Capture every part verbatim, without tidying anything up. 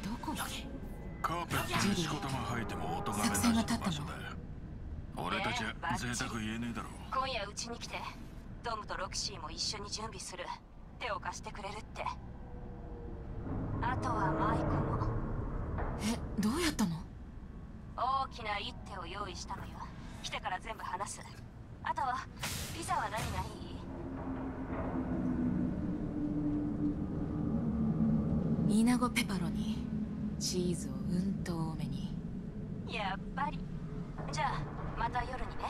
どこ？ カーペットにしこたま吐いても音がめなしの場所だよ。俺たちは贅沢言えねえだろ。 今夜うちに来てドムとロキシーも一緒に準備する。手を貸してくれるって。あとはマイコも。 え、どうやったの？ 大きな一手を用意したのよ。来てから全部話す。あとはピザは何がいい？ イナゴペパロニ、チーズをうんと多めに。 やっぱり。じゃあまた夜にね。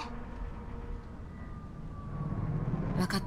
分かった。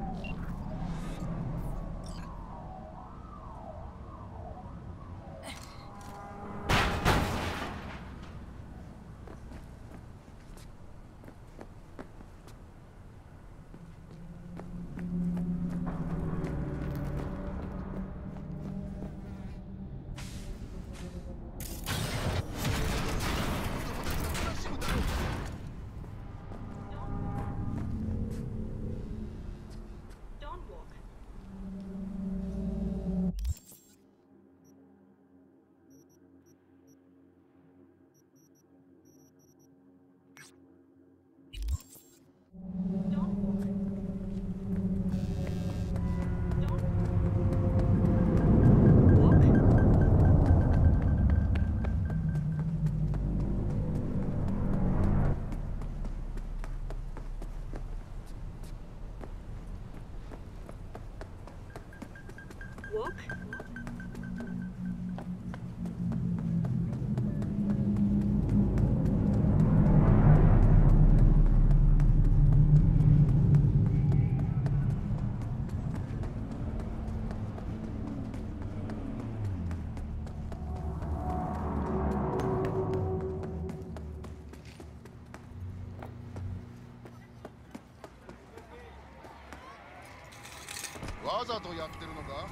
わざとやってるのか？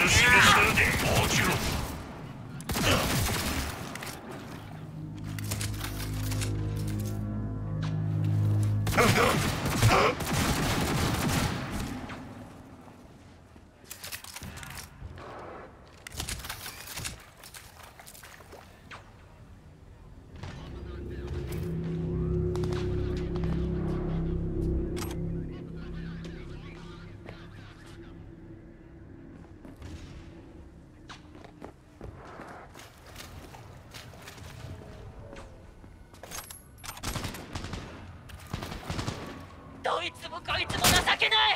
ちろん。 どいつもこいつも情けない。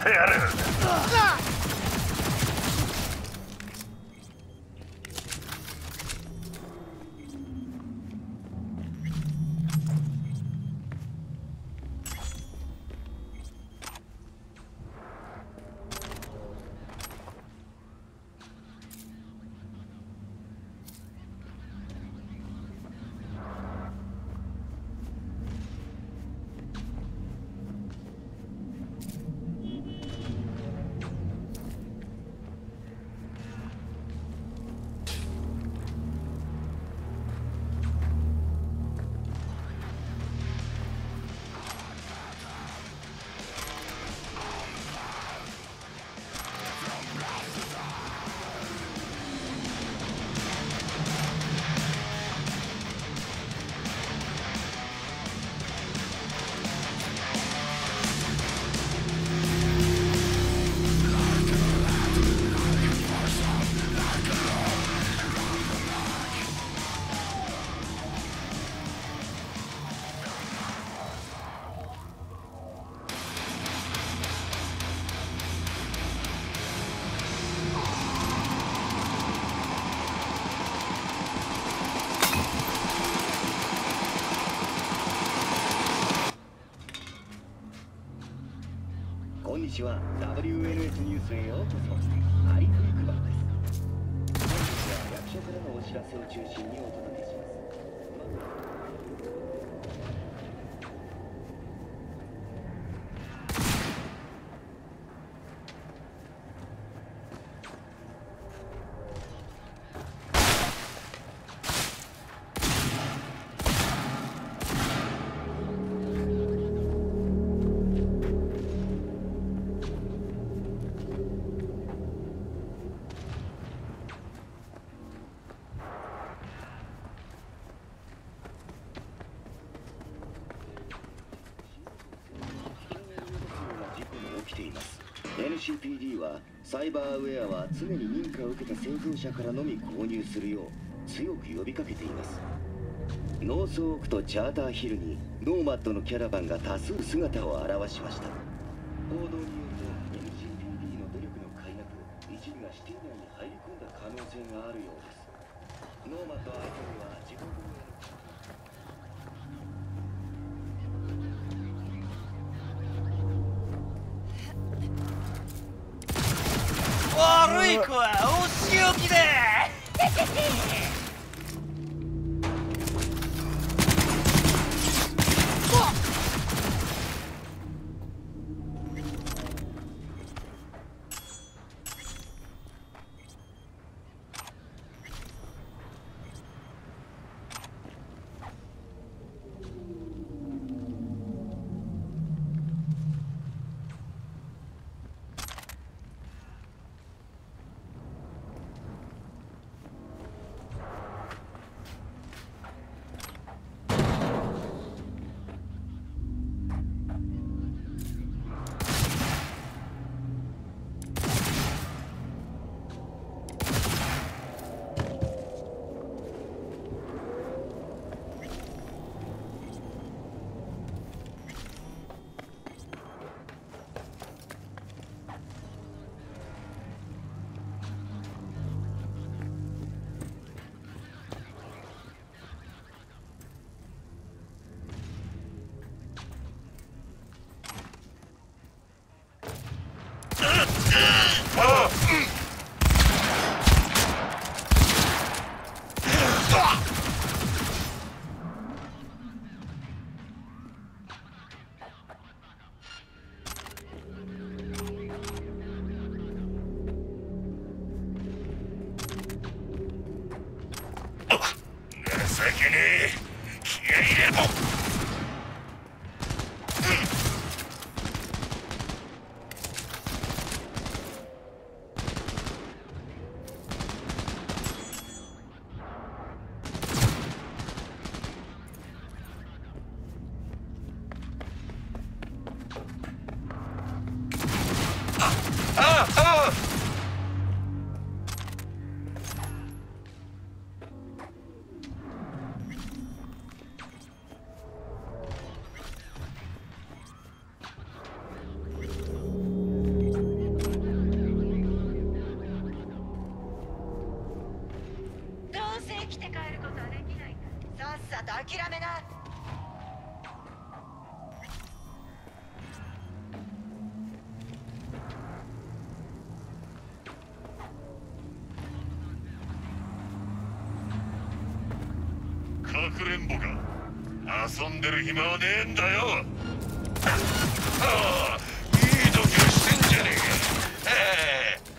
ってやる。 こんにちは。 ダブリューエヌエス ニュースへようこそ。アリフ・イクバンです。本日は役所からのお知らせを中心にお届けします。エヌシーピーディー はサイバーウェアは常に認可を受けた製造者からのみ購入するよう強く呼びかけています。ノースオークとチャーターヒルにノーマッドのキャラバンが多数姿を現しました。報道によると エヌシーピーディー の努力の甲斐なく一部がシティ内に入り込んだ可能性があるようです。ノーマッド相手には自国の悪い子はお仕置きだ。 生きて帰ることはできない。さっさと諦めな。 かくれんぼか。遊んでる暇はねえんだよ。ああ、いい度胸してんじゃねえか。ええ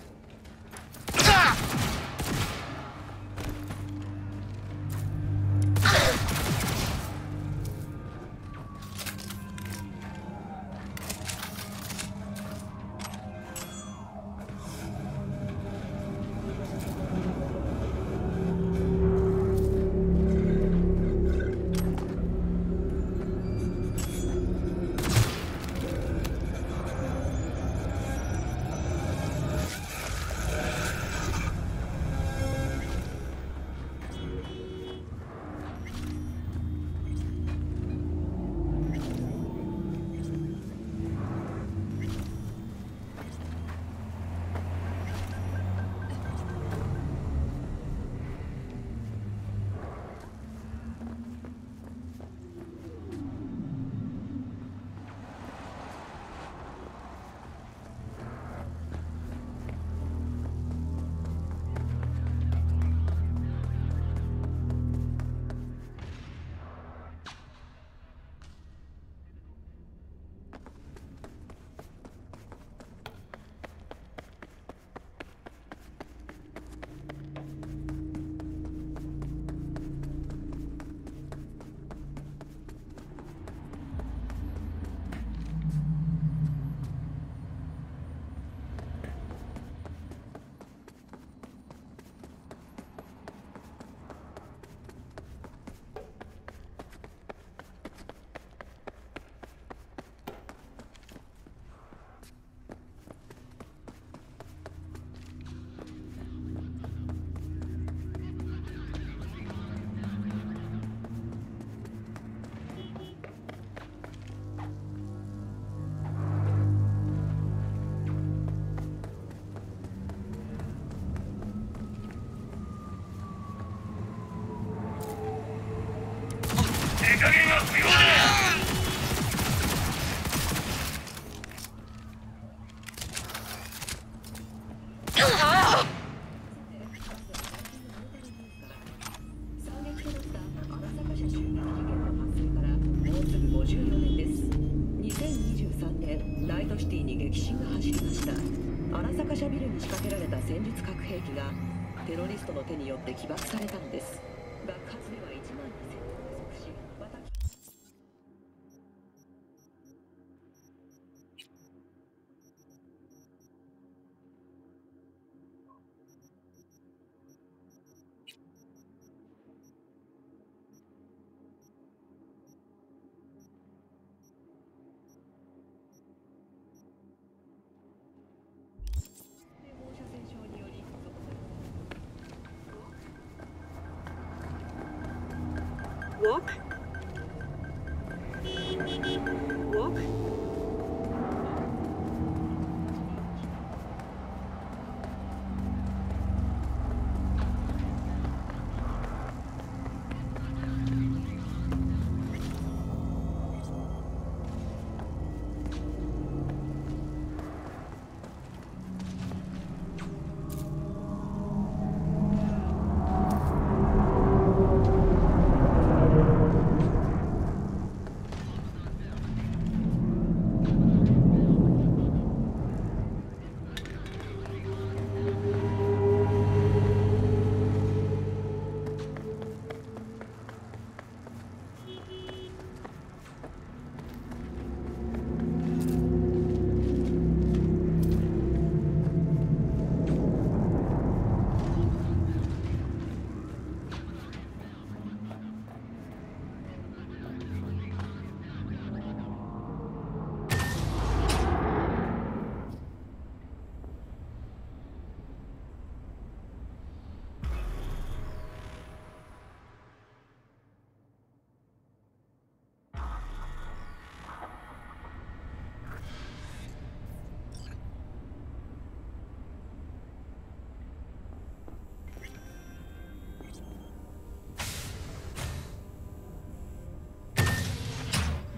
手加減は不要だ。 ナイトシティに激震が走りました。荒坂社ビルに仕掛けられた戦術核兵器がテロリストの手によって起爆されたのです。爆発ではいちまんにせん人が不足し、私放射線症によりWalk? Walk?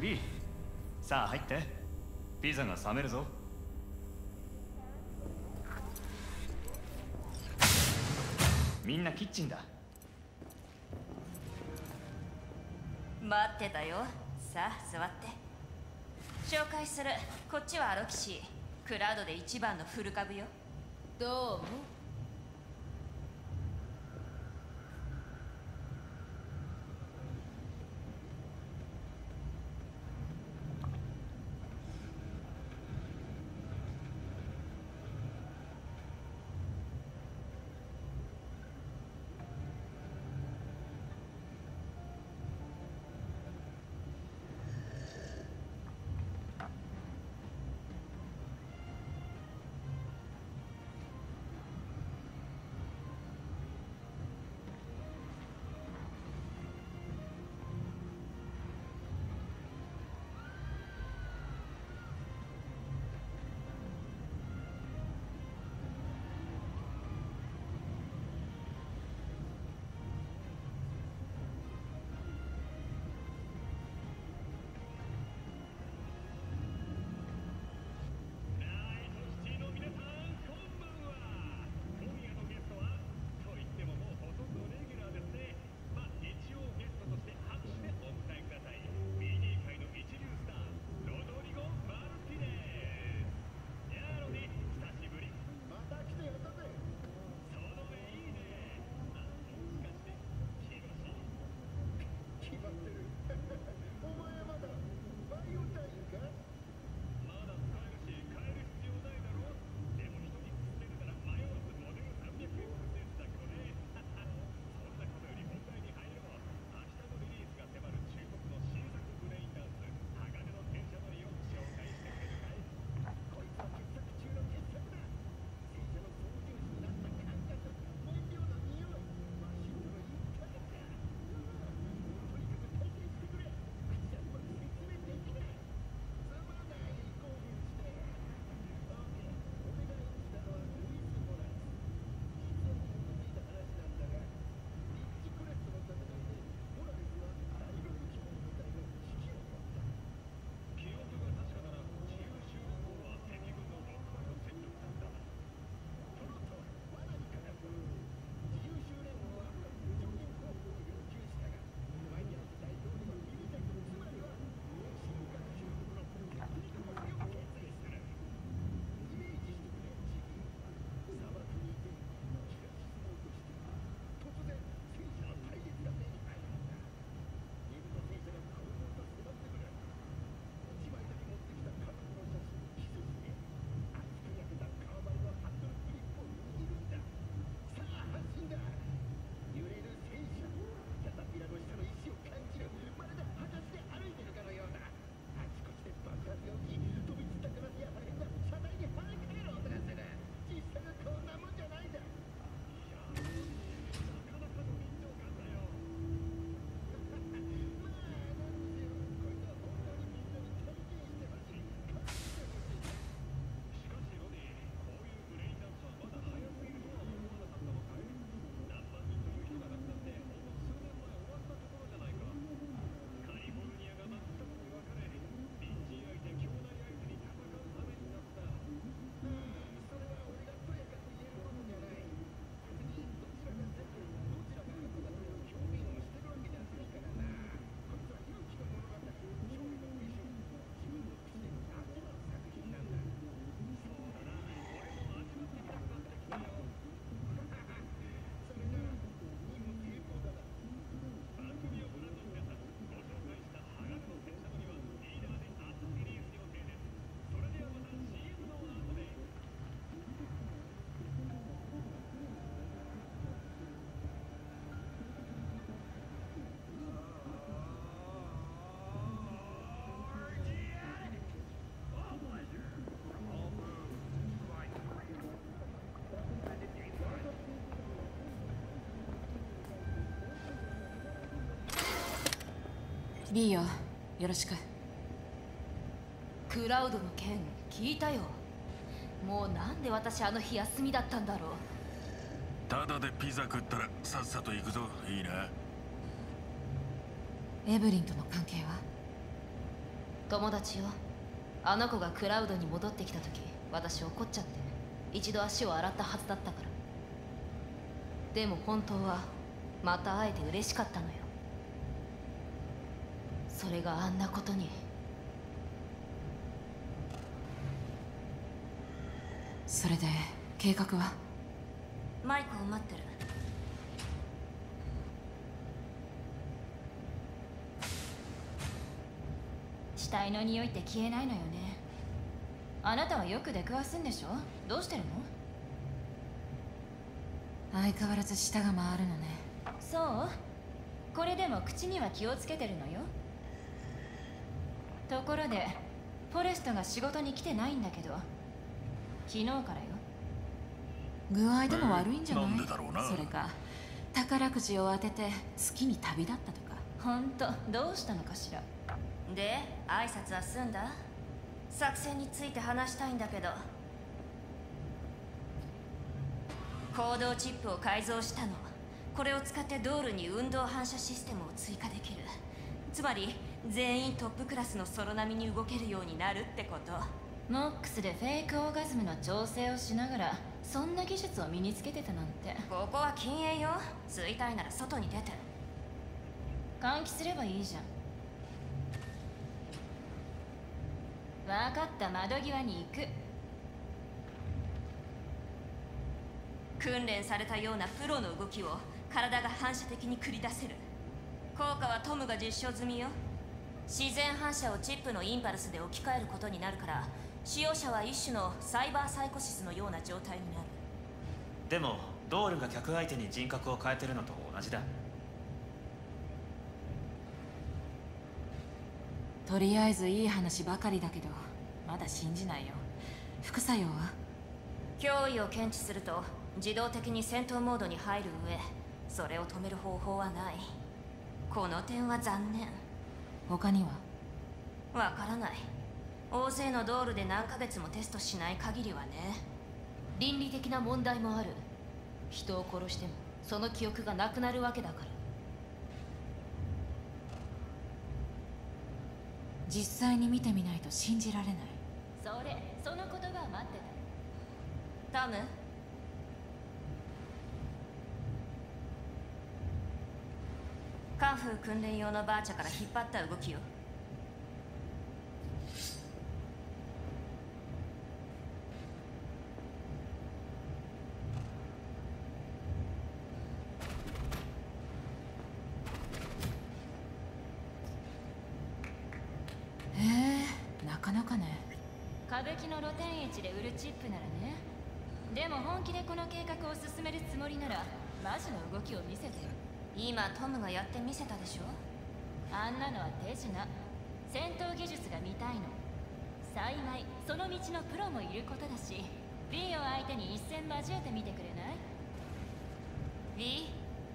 いい。さあ入って。ピザが冷めるぞ。みんなキッチンだ。 待ってたよ。さあ座って。紹介する。こっちはアロキシー。クラウドで一番の古株よ。 どうも。 ビーよ、よろしく。 クラウドの件聞いたよ。もうなんで私あの日休みだったんだろう。 ただでピザ食ったらさっさと行くぞ。いいな。 エブリンとの関係は？ 友達よ。あの子がクラウドに戻ってきた時、私怒っちゃって一度足を洗ったはずだったから。でも本当はまた会えて嬉しかったのよ。それがあんなことに。 それで計画は？ マイクを待ってる。 死体の匂いって消えないのよね。あなたはよく出くわすんでしょ？どうしてるの？ 相変わらず舌が回るのね。 そう？これでも口には気をつけてるのよ。ところでフォレストが仕事に来てないんだけど、昨日からよ。 具合でも悪いんじゃない？ なんでだろうな。 それか宝くじを当てて月に旅立ったとか。 ほんとどうしたのかしら。 で挨拶は済んだ？作戦について話したいんだけど。行動チップを改造したの。これを使ってドールに運動反射システムを追加できる。つまり全員トップクラスのソロ並みに動けるようになるってこと。 モックスでフェイクオーガズムの調整をしながらそんな技術を身につけてたなんて。 ここは禁煙よ。吸いたいなら外に出て。 換気すればいいじゃん。分かった、窓際に行く。 訓練されたようなプロの動きを体が反射的に繰り出せる。効果はトムが実証済みよ。自然反射をチップのインパルスで置き換えることになるから、使用者は一種のサイバーサイコシスのような状態になる。 でもドールが客相手に人格を変えてるのと同じだ。 とりあえずいい話ばかりだけどまだ信じないよ。副作用は？ 脅威を検知すると自動的に戦闘モードに入る上、それを止める方法はない。この点は残念。 他には？ わからない。大勢のドールで何ヶ月もテストしない限りはね。 倫理的な問題もある。人を殺してもその記憶がなくなるわけだから。 実際に見てみないと信じられない。 それ、その言葉を待ってた。タム、カンフー訓練用のバーチャから引っ張った動きよ。 へえ、なかなかね。 た。歌舞伎の露天市で売るチップならね。でも本気でこの計画を進めるつもりならマジの動きを見せて。 今トムがやってみせたでしょ。 あんなのは手品。戦闘技術が見たいの。幸いその道のプロもいることだし、 B を相手に一戦交えてみてくれない？ B？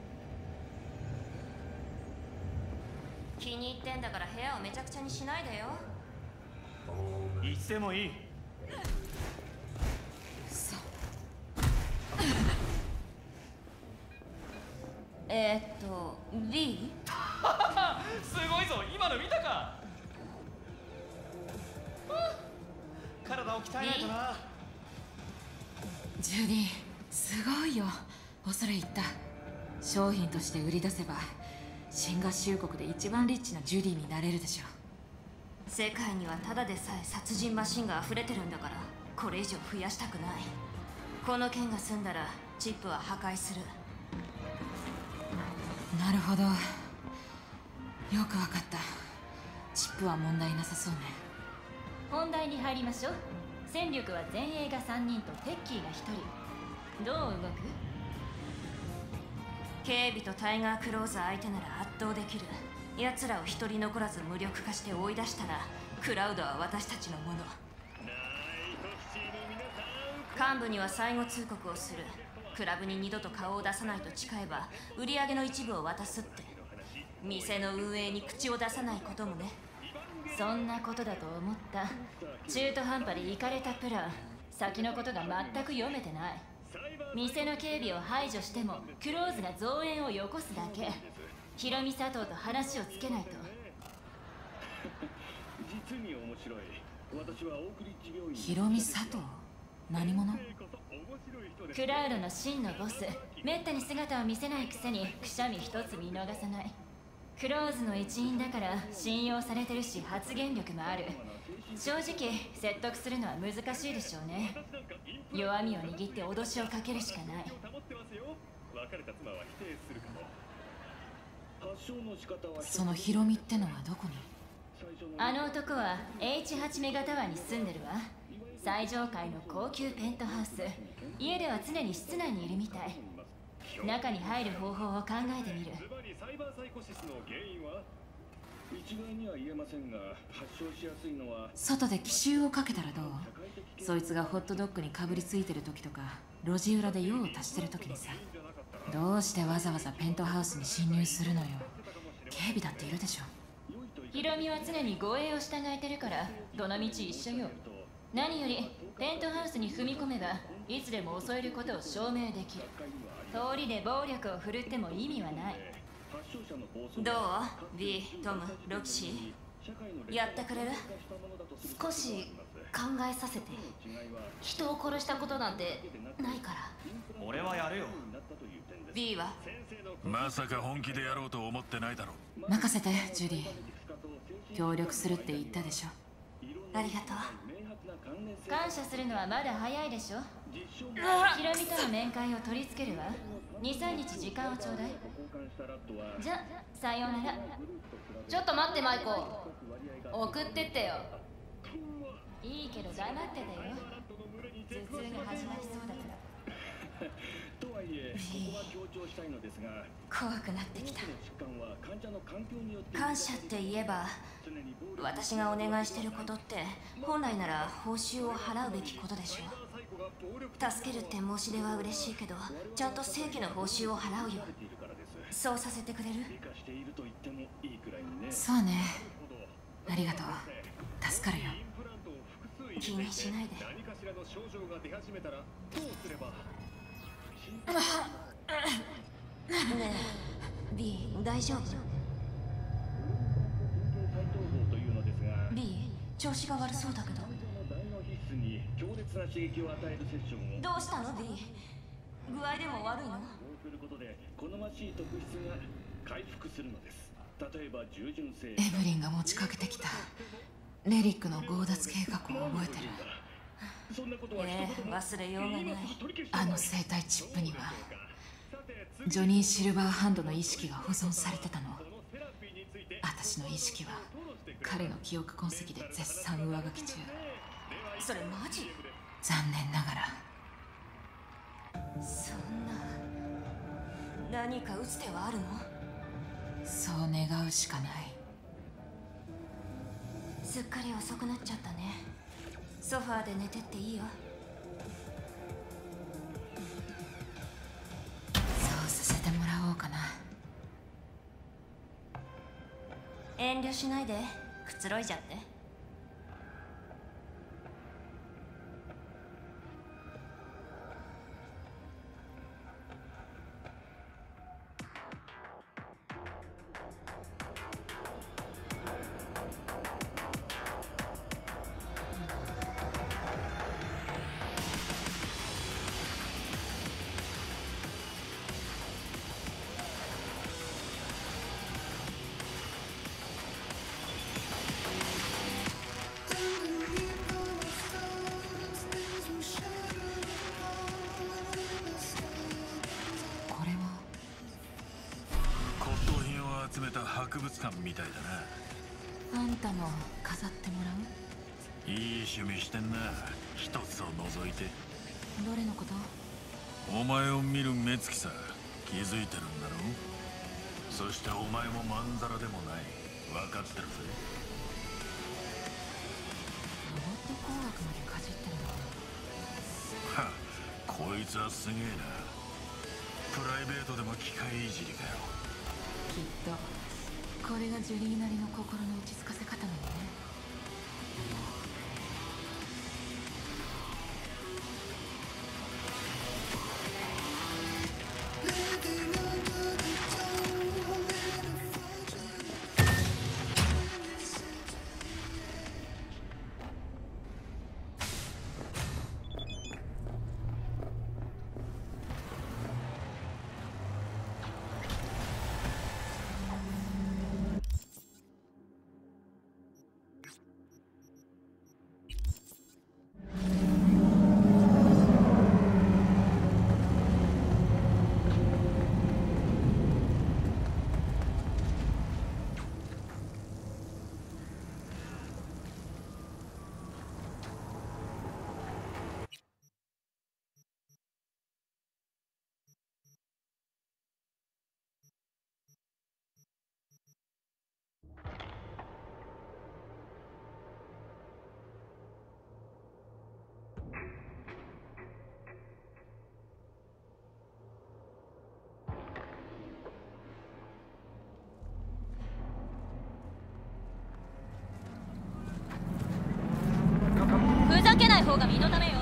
気に入ってんだから部屋をめちゃくちゃにしないでよ。 いつでもいい。 そう。 えー、っと B？ すごいぞ、今の見たか。体を鍛えないとな。 ジュディ、すごいよ。恐れ入った。商品として売り出せば新合衆国で一番リッチなジュディになれるでしょ。 世界にはただでさえ殺人マシンが溢れてるんだから、これ以上増やしたくない。この件が済んだらチップは破壊する。 なるほど、よくわかった。チップは問題なさそうね。 本題に入りましょう。戦力は前衛がさんにんとテッキーがひとり。どう動く？ 警備とタイガークローズ相手なら圧倒できる。奴らを一人残らず無力化して追い出したらクラウドは私たちのもの。幹部には最後通告をする。クラブに二度と顔を出さないと誓えば売り上げの一部を渡すって。店の運営に口を出さないこともね。 そんなことだと思った。中途半端でイカれたプラン。先のことが全く読めてない。店の警備を排除してもクローズが増援をよこすだけ。ヒロミ佐藤と話をつけないと。 実ヒロミ佐藤、何者？ クラウドの真のボス。めったに姿を見せないくせにくしゃみ一つ見逃さない。クローズの一員だから信用されてるし、発言力もある。正直説得するのは難しいでしょうね。弱みを握って脅しをかけるしかない。 そのヒロミってのはどこに？ あの男は エイチはち メガタワーに住んでるわ。最上階の高級ペントハウス。家では常に室内にいるみたい。中に入る方法を考えてみる。 外で奇襲をかけたらどう？そいつがホットドッグにかぶりついてる時とか、路地裏で用を足してる時にさ。どうしてわざわざペントハウスに侵入するのよ。警備だっているでしょ。 ヒロミは常に護衛を従えてるから、どの道一緒よ。何よりペントハウスに踏み込めばいつでも襲えることを証明できる。通りで暴力を振るっても意味はない。 どう ?B、トム、ロキシー、やってくれる？ 少し考えさせて。人を殺したことなんてないから。 俺はやるよ。 B は？ まさか本気でやろうと思ってないだろ。 任せて、ジュディ。協力するって言ったでしょ。 ありがとう。感謝するのはまだ早いでしょ。ヒロミとの面会を取り付けるわ。に、さんにち時間をちょうだい。じゃ、さようなら。 ちょっと待って、マイコ。送ってってよ。 いいけど黙っててよ。頭痛が始まりそうだから。 怖くなってきた。感謝って言えば、私がお願いしてることって本来なら報酬を払うべきことでしょ。助けるって申し出は嬉しいけど、ちゃんと正規の報酬を払うよ。そうさせてくれる？ そうね、ありがとう。助かるよ。 気にしないで。ねえ、B、大丈夫？ B、調子が悪そうだけど。どうしたの B？ 具合でも悪いの？ エブリンが持ちかけてきたレリックの強奪計画を覚えてる。 ええ、忘れようがない。 あの生体チップにはジョニー・シルバーハンドの意識が保存されてたの。私の意識は彼の記憶痕跡で絶賛上書き中。 それマジ？ 残念ながら。 そんな、何か打つ手はあるの？ そう願うしかない。 すっかり遅くなっちゃったね。ソファーで寝てっていいよ。 そうさせてもらおうかな。 遠慮しないで、くつろいじゃって。 集めた博物館みたいだな。 あんたも飾ってもらう？ いい趣味してんな、一つを除いて。 どれのこと？ お前を見る目つきさ、気づいてるんだろう。そしてお前もまんざらでもない、分かってるぜ。 ロボット工学までかじってるの？ はっ、こいつはすげえな。プライベートでも機械いじりかよ。 きっとこれがジュリーなりの心の落ち着かせ方なのね。 方が身のためよ。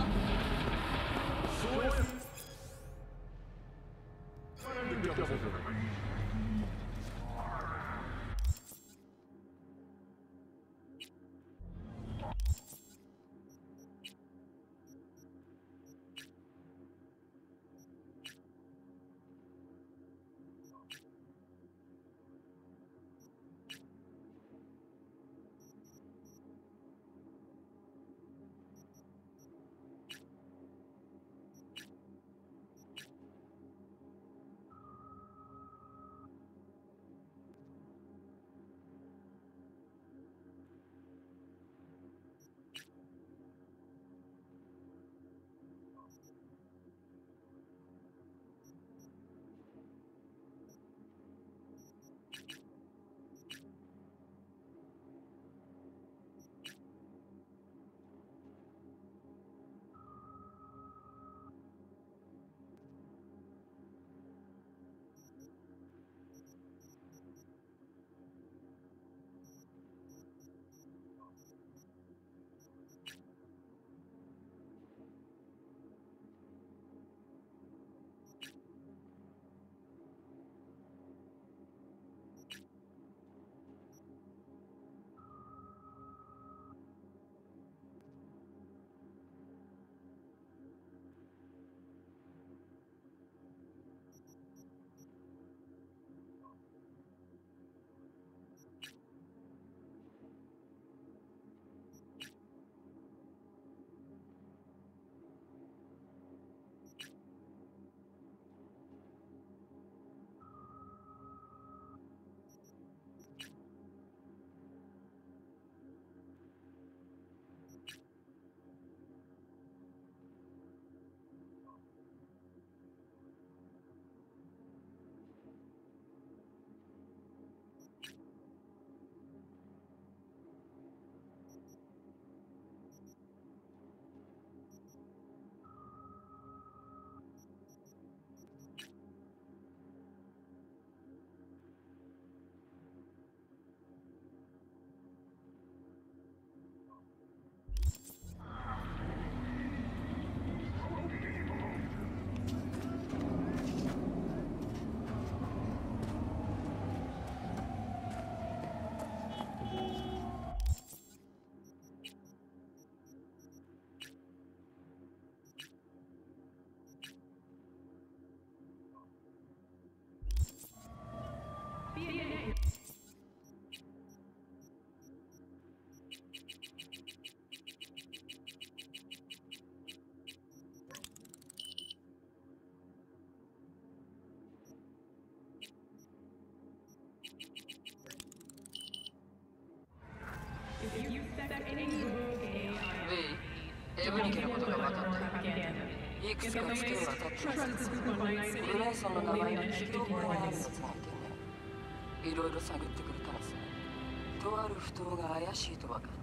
エブニケのことが分かった。いくつかつけが立ってます。グレイソンの名前が聞き覚えがあるやつなんてね。いろいろ探ってくれたらさ、とある不当が怪しいと分かった。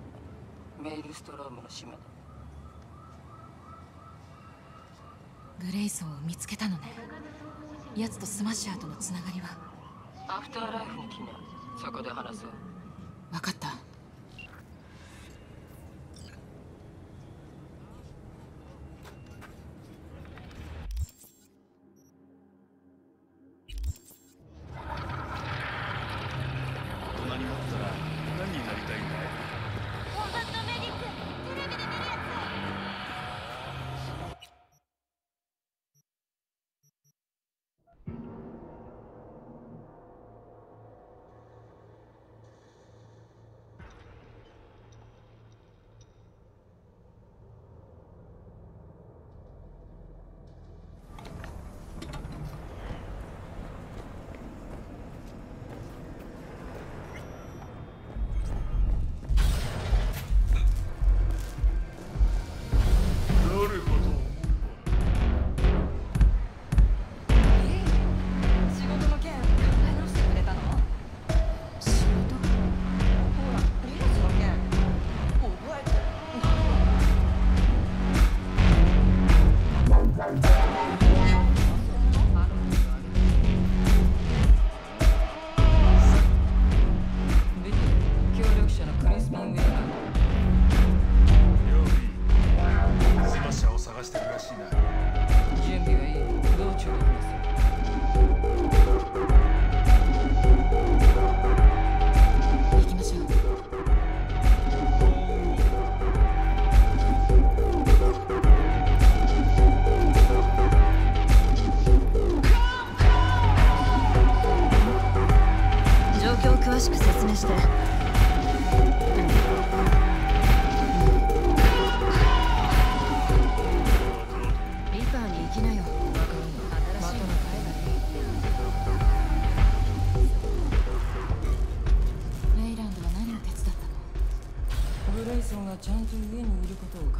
メイルストロームの島だ。 グレイソンを見つけたのね。奴とスマッシャーとのつながりは。 アフターライフに来な。そこで話す。 分かった。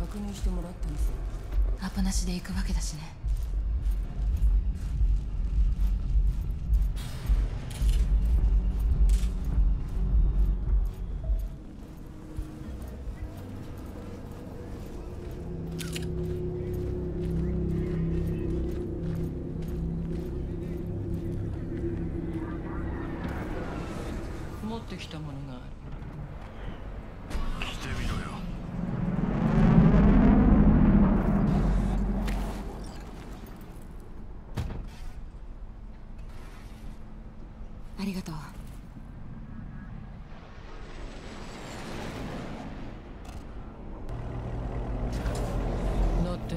確認してもらったんですよ。 アポなしで行くわけだしね。 持ってきたものがある。 来てみろよ。 ありがとう。 乗って。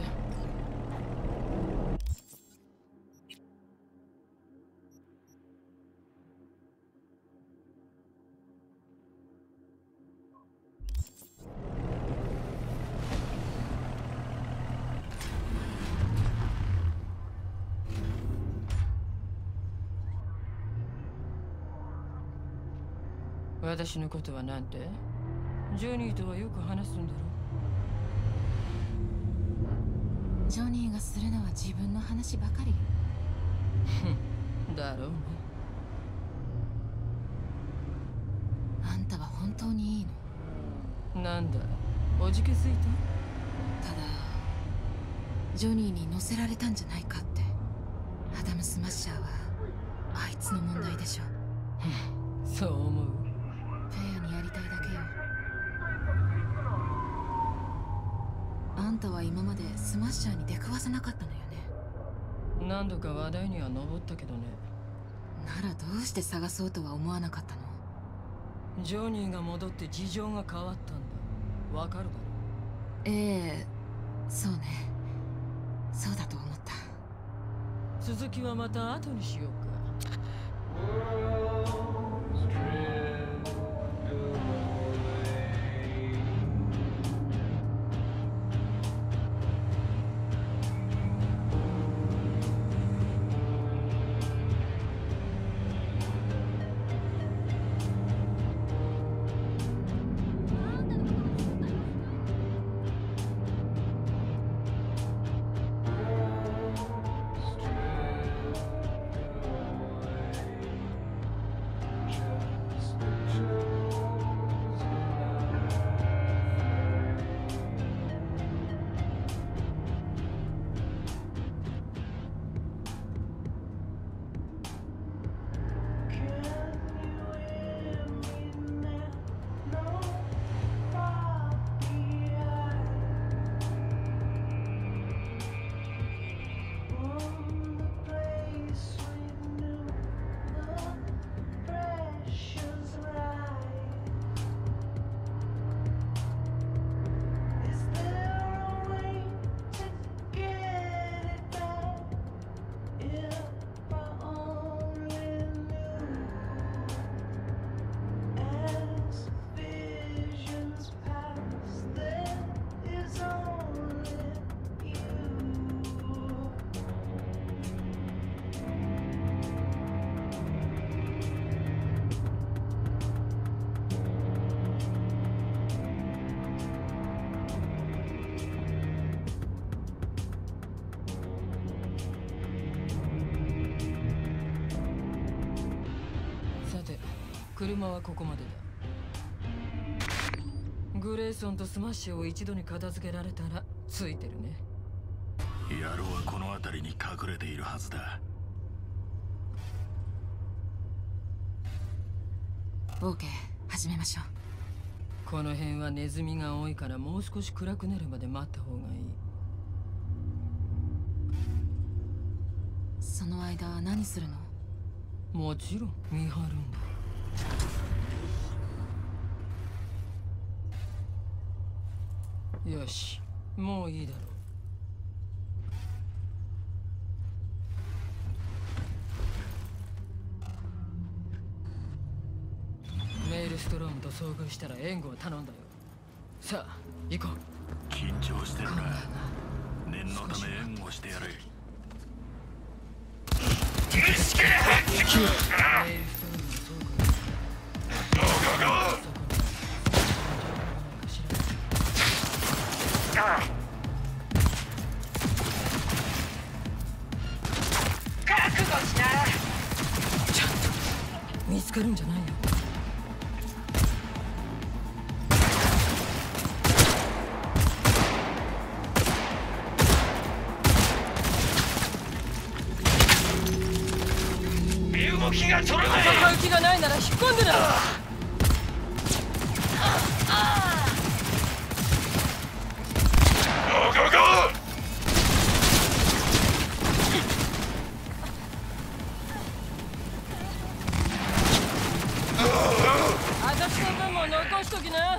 私のことはなんて？ジョニーとはよく話すんだろ？ ジョニーがするのは自分の話ばかり。 だろうね。 あんたは本当にいいの？ なんだ、おじけすいた？ ただジョニーに乗せられたんじゃないかって。アダム・スマッシャーはあいつの問題でしょ。 そう思う？ フェアにやりたいだけよ。あんたは今までスマッシャーに出くわさなかったのよね。 何度か話題には上ったけどね。 ならどうして探そうとは思わなかったの？ ジョニーが戻って事情が変わったんだ。わかるだろ？ ええ、そうね。そうだと思った。 続きはまた後にしようか。車はここまでだ。グレイソンとスマッシュを一度に片付けられたらついてるね。 野郎はこの辺りに隠れているはずだ。 オーケー、始めましょう。 この辺はネズミが多いからもう少し暗くなるまで待った方がいい。 その間何するの？ もちろん見張るんだ。よし、もういいだろう。メールストロームと遭遇したら援護を頼んだよ。さあ行こう。 緊張してるな。念のため援護してやれ。 メールストロームの遭遇見つかるんじゃないよ。 身動きが取れない。 戦う気がないなら引っ込んでな。 ゴーゴーゴー。 私の分も残しときな。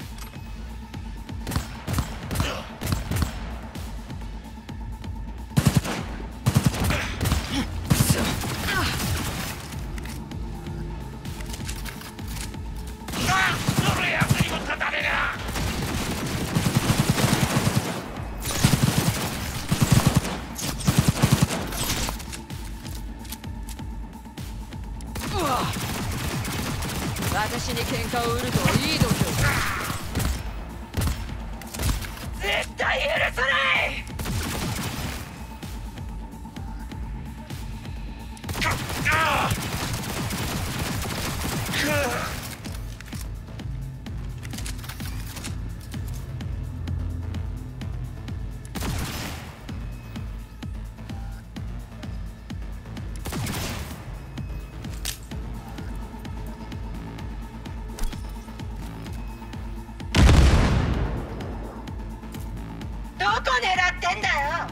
それやつにも立たれな。 私に喧嘩を売るとはいい度胸だ。 絶対許さない。ああどこ狙ってんだよ。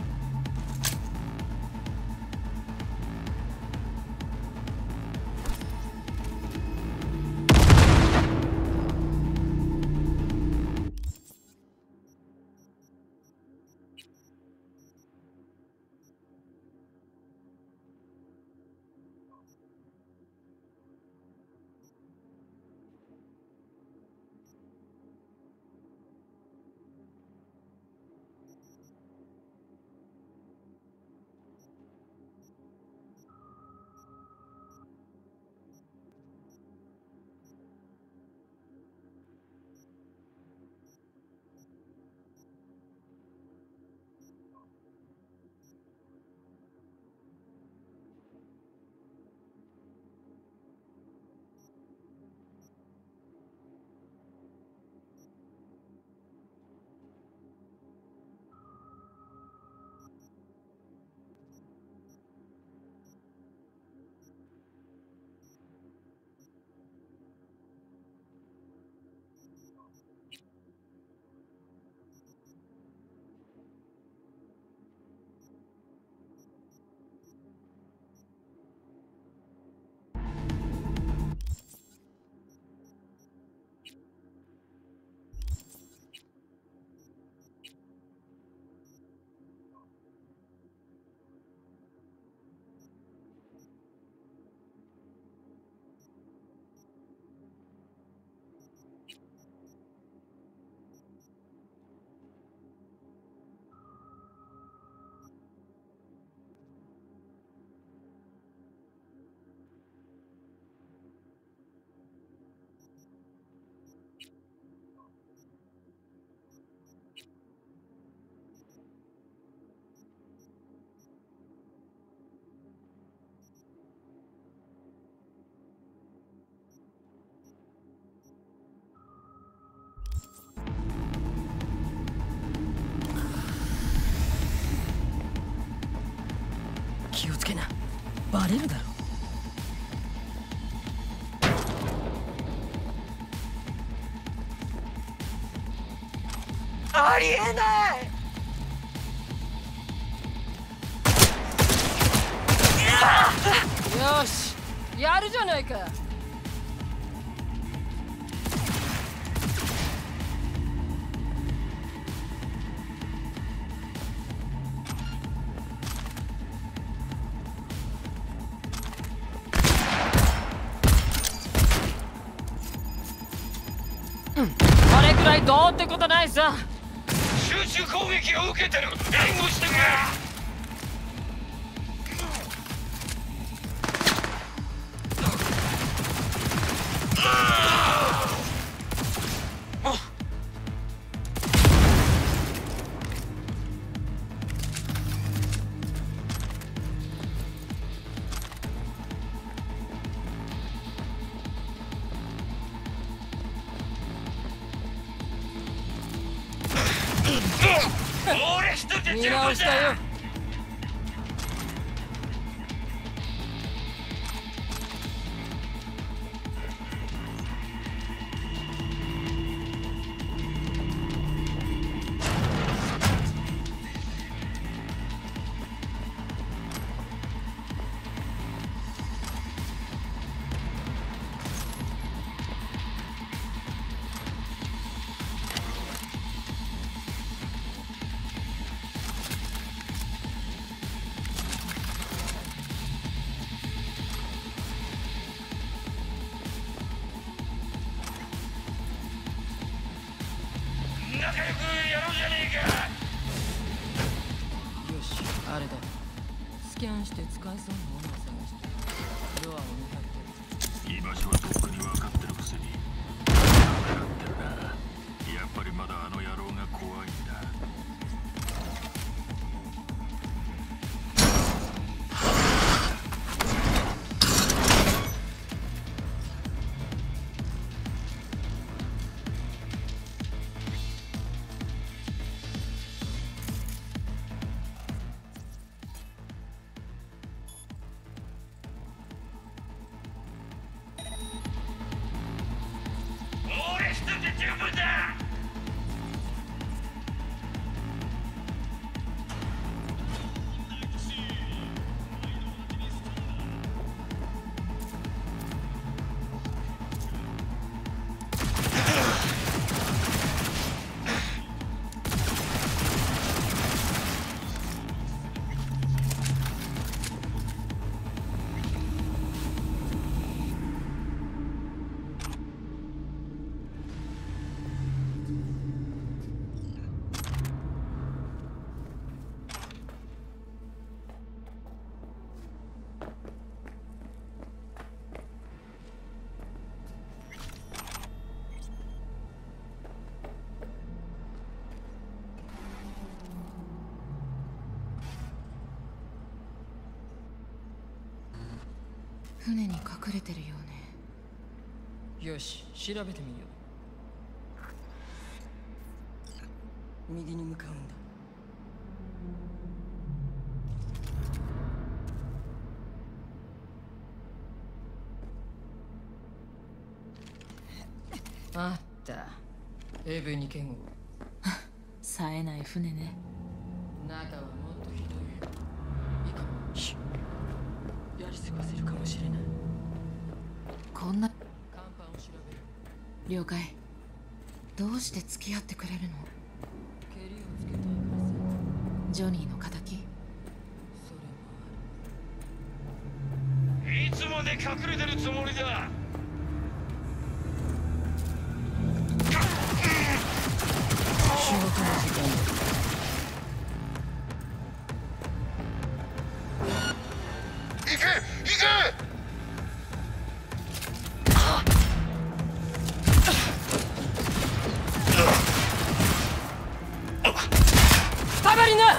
気をつけな。バレるだろ。 ありえない。 よし、やるじゃないか。うん、これくらいどうってことないさ。 集中攻撃を受けてる。援護してくれ。 見直したよ。よし、あれだ。スキャンして使えそうなものを探してドアを見張ってる。 居場所はとっくに分かってるくせにためらってるな。やっぱりまだあの野郎が怖いんだ。 船に隠れてるようね。 よし、調べてみよう。右に向かうんだ。あった。エーブイ に件を。 冴えない船ね。 中はもっとひどい。いいかも。シュッ。やり過ごせるかもしれない。 こんな。 甲板を調べる。 了解。どうして付き合ってくれるの？ ケリをつけたいからさ。 ジョニーの仇？ それもある。 いつまで隠れてるつもりだ。 仕事の時間だ。 行け行け。 タバリナ。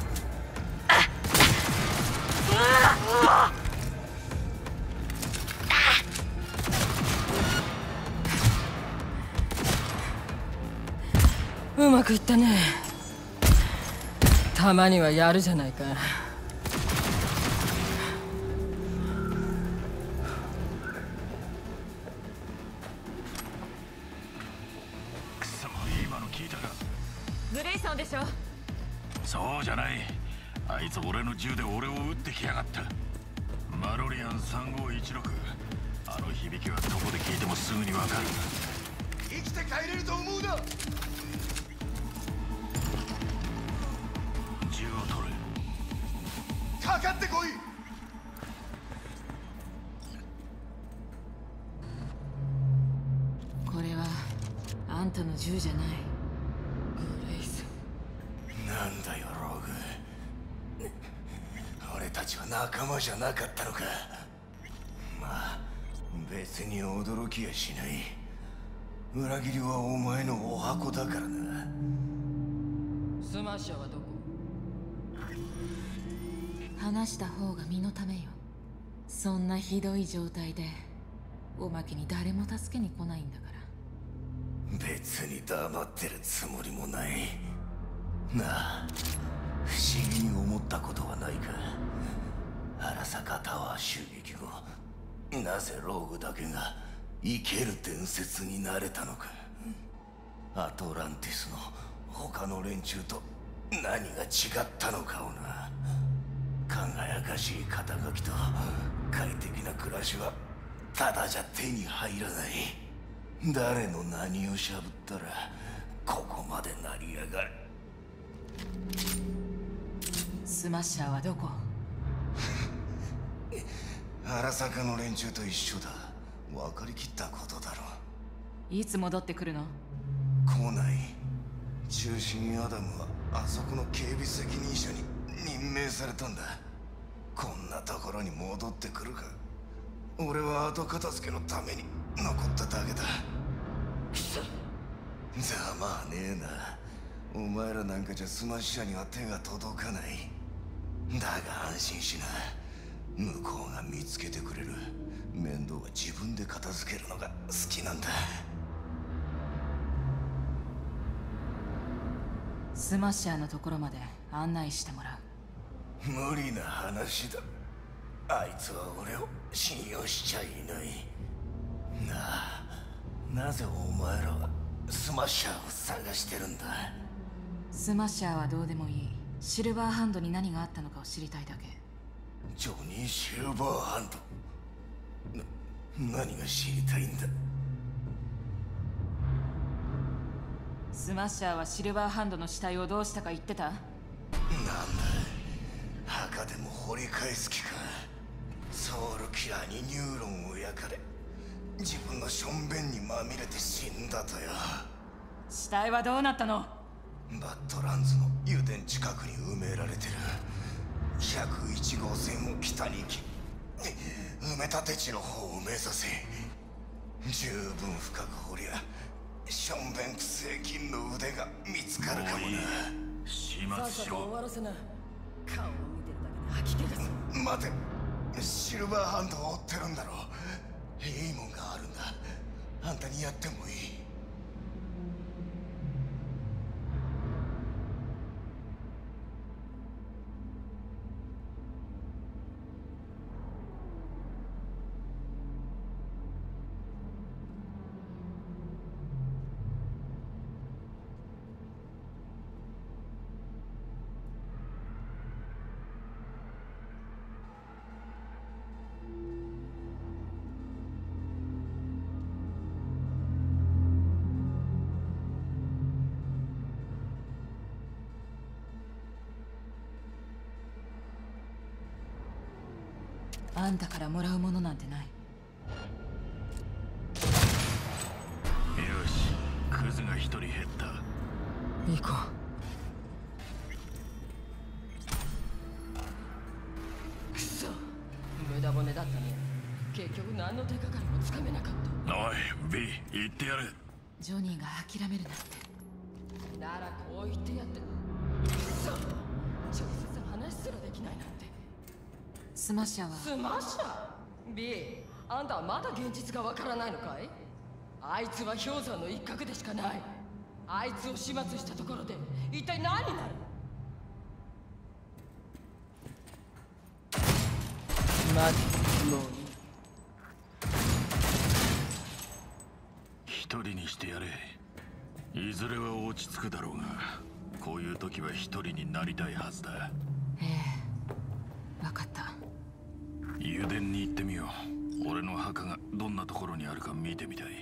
うまくいったね。たまにはやるじゃないか。 くそ、今の聞いたか？ グレイソンでしょ。 そうじゃない。あいつ俺の銃で俺を撃ってきやがった。マロリアンさんごいちろく。あの響きはどこで聞いてもすぐにわかる。 生きて帰れると思うな。 銃を取る。 かかってこい。 これはあんたの銃じゃない。 グレイソン。なんだよローグ。俺たちは仲間じゃなかったのか。まあ別に驚きやしない。裏切りはお前のお箱だからな。 スマッシャーはどこ？ 話した方が身のためよ。そんなひどい状態でおまけに誰も助けに来ないんだから。 別に黙ってるつもりもないなあ。 不思議に思ったことはないか。荒坂タワー襲撃後、なぜローグだけが生ける伝説になれたのか。アトランティスの他の連中と何が違ったのかをな。輝かしい肩書きと快適な暮らしはただじゃ手に入らない。誰の何をしゃぶったらここまで成り上がる。 スマッシャーはどこ？ 荒坂の連中と一緒だ。分かりきったことだろう。 いつ戻ってくるの？ 来ない。中心アダムはあそこの警備責任者に任命されたんだ。こんなところに戻ってくるか。俺は後片付けのために残っただけだ。くそ。ざまあねえな。お前らなんかじゃスマッシャーには手が届かない。だが安心しな。向こうが見つけてくれる。面倒は自分で片付けるのが好きなんだ。 スマッシャーのところまで案内してもらう。無理な話だ。あいつは俺を信用しちゃいない。なあ、なぜお前らはスマッシャーを探してるんだ？ スマッシャーはどうでもいい。シルバーハンドに何があったのかを知りたいだけ。 ジョニー・シルバーハンド。な、何が知りたいんだ？ スマッシャーはシルバーハンドの死体をどうしたか言ってた？ なんだ、墓でも掘り返す気か。ソウルキラーにニューロンを焼かれ、自分のしょんべんにまみれて死んだとよ。 死体はどうなったの？ バッドランズの油田近くに埋められてる。ひゃくいちごうせんを北に行き、埋め立て地の方を目指せ。十分深く掘りゃしょんべん製金の腕が見つかるかもな。 始末しろ。 終わらせな。顔を見てるだけで吐き気がする。 待て、シルバーハンドを追ってるんだろう。いいもんがあるんだ。あんたにやってもいい。 あんたからもらうものなんてない。 よし、クズが一人減った。 行こう。くそ、無駄骨だったね。結局何の手がかりもつかめなかった。 おい、ビ、言ってやる。 ジョニーが諦めるなんて。 ならこう言ってやって。くそ、直接話すらできないなんて。 スマッシャーはスマッシャー ?B、あんたはまだ現実がわからないのかい？あいつは氷山の一角でしかない。あいつを始末したところで一体何になる？マジもう一人にしてやれ。いずれは落ち着くだろうが、こういう時は一人になりたいはずだ。 ええ、分かった。 油田に行ってみよう。俺の墓がどんなところにあるか見てみたい。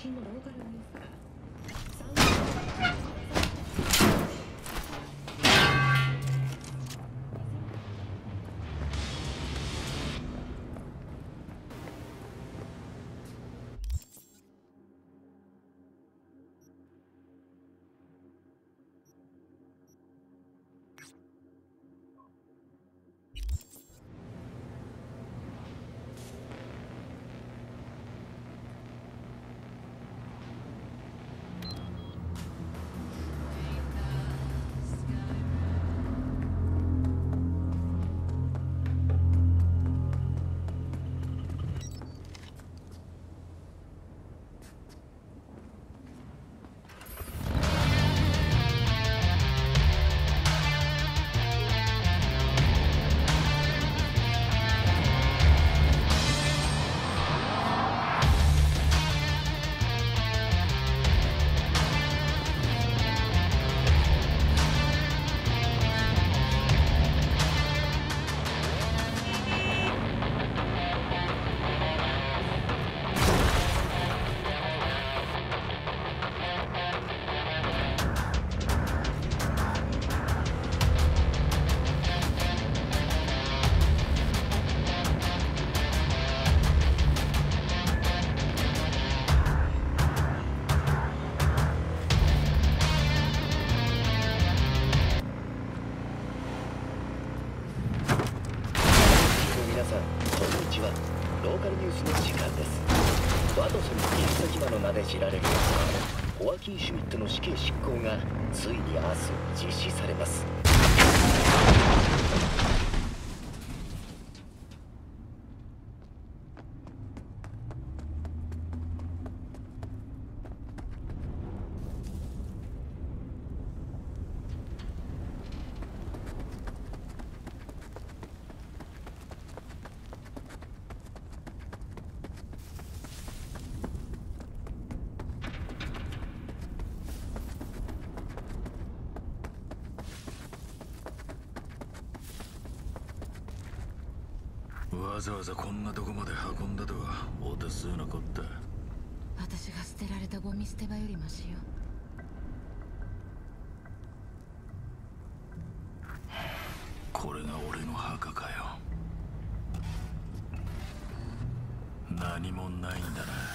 新のローカルニュースから知られるホアキン・シュミットの死刑執行がついに明日実施されます。 わざわざこんなとこまで運んだとはお手数なこった。 私が捨てられたゴミ捨て場よりマシよ。 これが俺の墓かよ。何もないんだな。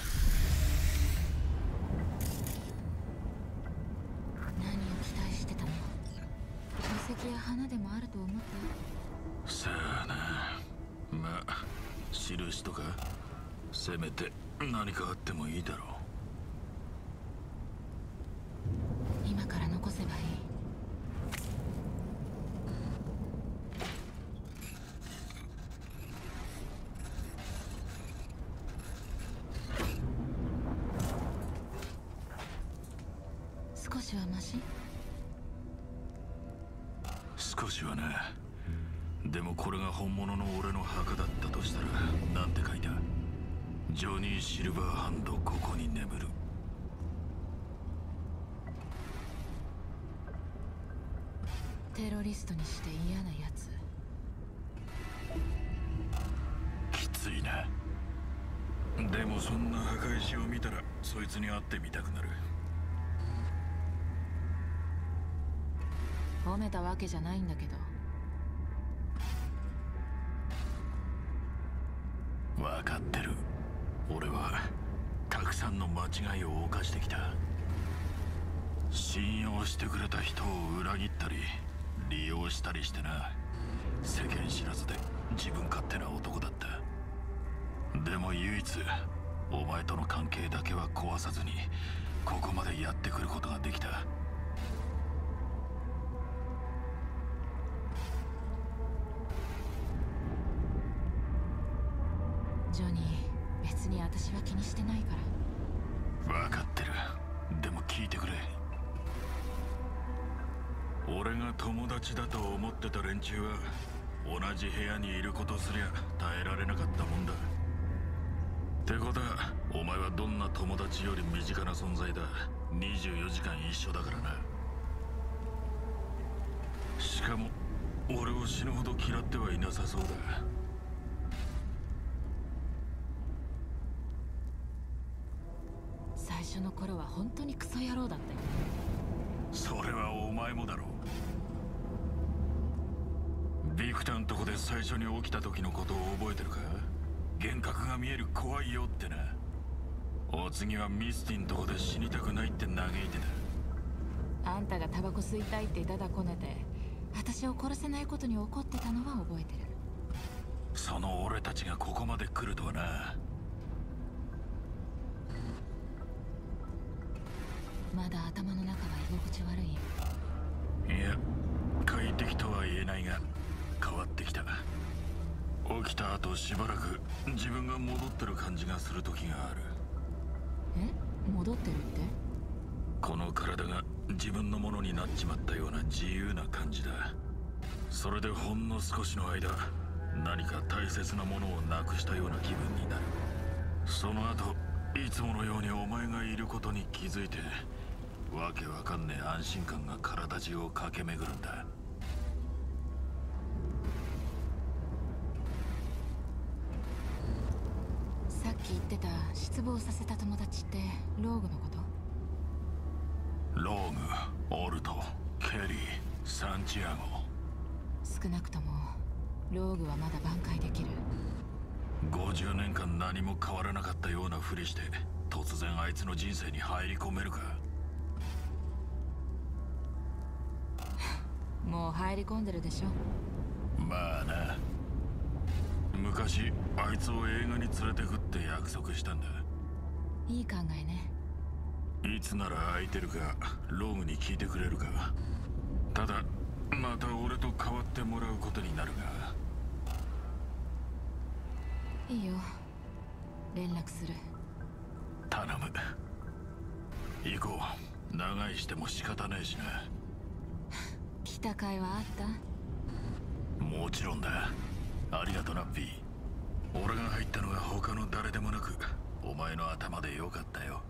何を期待してたの？遺跡や花でもあると思った？ さあな。まあ印とかせめて何かあってもいいだろう。今から残せばいい。少しはマシ？ 少しはね。でもこれが本物の俺の墓だったとしたらなんて書いた？ジョニー・シルバーハンド、ここに眠る。 テロリストにして嫌なやつ。 きついな。でもそんな墓石を見たらそいつに会ってみたくなる。 褒めたわけじゃないんだけど。 分かってる。俺はたくさんの間違いを犯してきた。信用してくれた人を裏切ったり利用したりしてな。世間知らずで自分勝手な男だった。でも唯一お前との関係だけは壊さずにここまでやってくることができた。 ジョニー、別に私は気にしてないから。 分かってる。でも聞いてくれ。俺が友達だと思ってた連中は同じ部屋にいることすりゃ耐えられなかったもんだ。ってことはお前はどんな友達より身近な存在だ。にじゅうよじかん一緒だからな。しかも俺を死ぬほど嫌ってはいなさそうだ。 最初の頃は本当にクソ野郎だったよ。 それはお前もだろう。ビクターんとこで最初に起きた時のことを覚えてるか？幻覚が見える、怖いよってな。お次はミスティンとこで死にたくないって嘆いてた。あんたがタバコ吸いたいってダダこねて私を殺せないことに怒ってたのは覚えてる。 その俺たちがここまで来るとはな。 まだ頭の中は居心地悪い？ いや、快適とは言えないが変わってきた。起きた後しばらく自分が戻ってる感じがする時がある。 え？戻ってるって？ この体が自分のものになっちまったような自由な感じだ。それでほんの少しの間何か大切なものをなくしたような気分になる。その後いつものようにお前がいることに気づいて、わけわかんねえ安心感が体中を駆け巡るんだ。 さっき言ってた失望させた友達ってローグのこと？ ローグ、オルト、ケリー、サンチアゴ。 少なくともローグはまだ挽回できる。 ごじゅうねんかん何も変わらなかったようなふりして突然あいつの人生に入り込めるか？ もう入り込んでるでしょ。 まあな。昔あいつを映画に連れてくって約束したんだ。 いい考えね。 いつなら空いてるかローグに聞いてくれるか。ただまた俺と代わってもらうことになるが。 いいよ、連絡する。 頼む。行こう。長いしても仕方ねえしな。 来た甲斐はあった？ もちろんだ。ありがとな、ピー。俺が入ったのが他の誰でもなくお前の頭でよかったよ。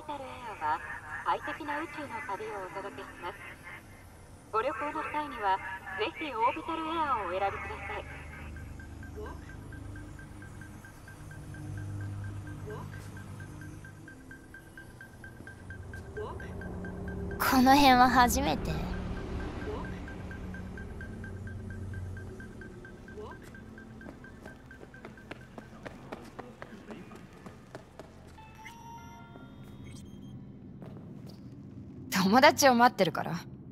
タルエアは快適な宇宙の旅をお届けします。ご旅行の際にはぜひオービタルエアをお選びください。 この辺は初めて。 友達を待ってるから。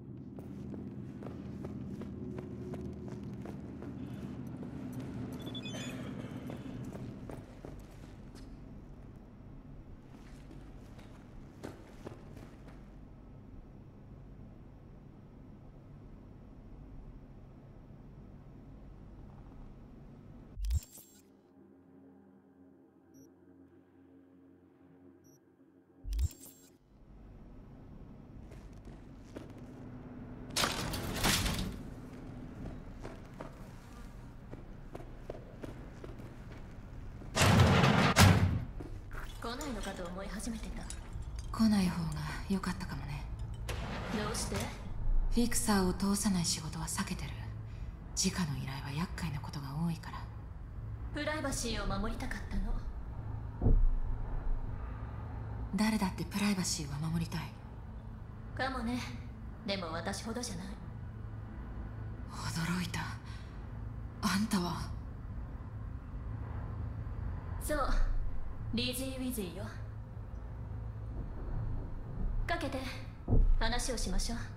来ないのかと思い始めてた。 来ない方が良かったかもね。 どうして？ フィクサーを通さない仕事は避けてる。直の依頼は厄介なことが多いから。 プライバシーを守りたかったの。 誰だってプライバシーは守りたい。 かもね。でも私ほどじゃない。 驚いた。あんたは。 そう、リージー・ウィズィよ。かけて話をしましょ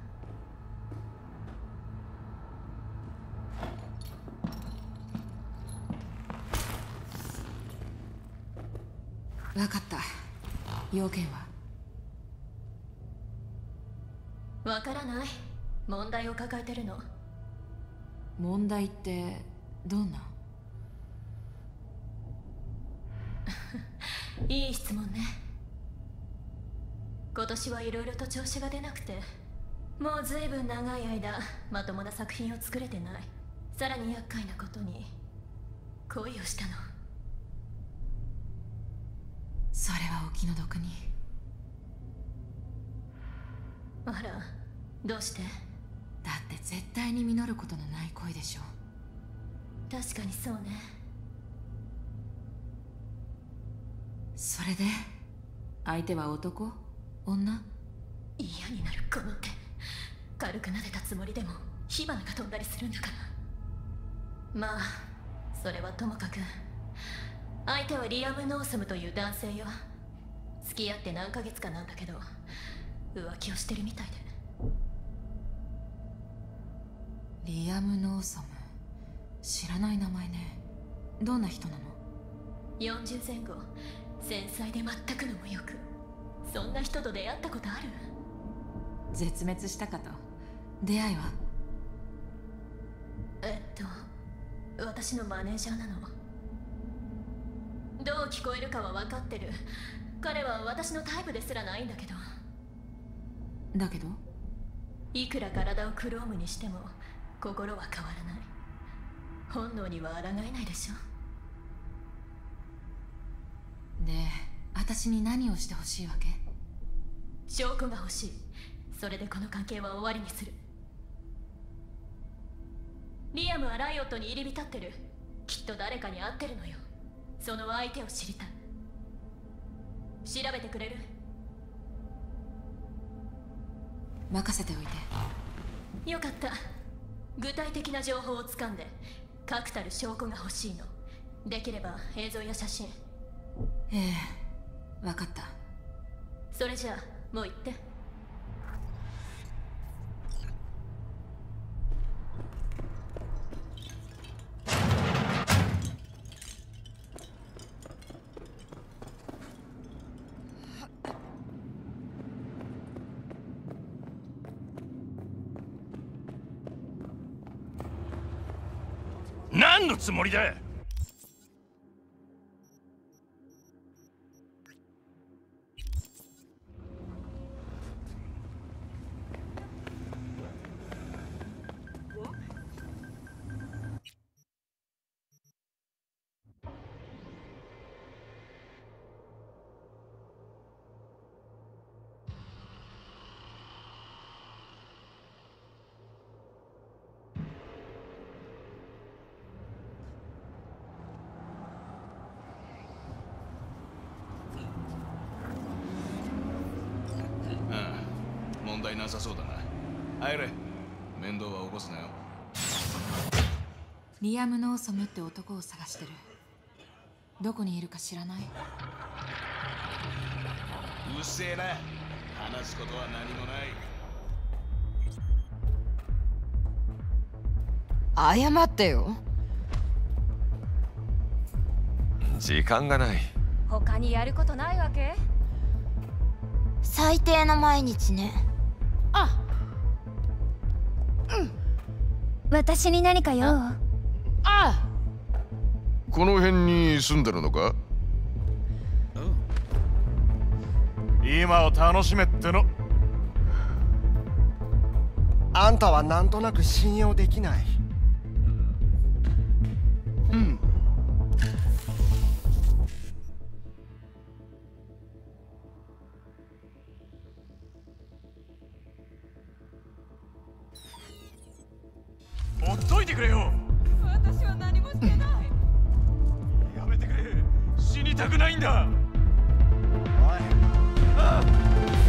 う。 分かった。要件は？ わからない。問題を抱えてるの。 問題ってどんな？ いい質問ね。今年はいろいろと調子が出なくて、もうずいぶん長い間まともな作品を作れてない。さらに厄介なことに恋をしたの。 それはお気の毒に。 あら、どうして？ だって絶対に実ることのない恋でしょ。 確かにそうね。 それで相手は男？女？ 嫌になるこの手。軽く撫でたつもりでも火花が飛んだりするんだから。まあそれはともかく、相手はリアム・ノーサムという男性よ。付き合って何ヶ月かなんだけど浮気をしてるみたいで。 リアム・ノーサム、知らない名前ね。どんな人なの？ よんじゅう前後、繊細で全くの無欲。そんな人と出会ったことある？ 絶滅したかと。出会いは？ えっと私のマネージャーなの。どう聞こえるかは分かってる。彼は私のタイプですらないんだけど。 だけどいくら体をクロームにしても心は変わらない。本能には抗えないでしょ。 で、私に何をしてほしいわけ？ 証拠が欲しい。それでこの関係は終わりにする。リアムはライオットに入り浸ってる。きっと誰かに会ってるのよ。その相手を知りたい。調べてくれる？ 任せておいて。 よかった。具体的な情報をつかんで確たる証拠が欲しいの。できれば映像や写真。 ええ、分かった。 それじゃあもう行って。 何のつもりだ？ なさそうだな。入れ。面倒は起こすなよ。 リアム・ノーソムって男を探してる。どこにいるか知らない？ うっせえな。話すことは何もない。 謝ってよ。 時間がない。 他にやることないわけ？ 最低の毎日ね。 あ、 うん。私に何か用？ああ。 この辺に住んでるのか？ 今を楽しめっての。 あんたはなんとなく信用できない。うん。 ほっといてくれよ。 私は何もしてない。 やめてくれ。死にたくないんだ。 おい。 ああ。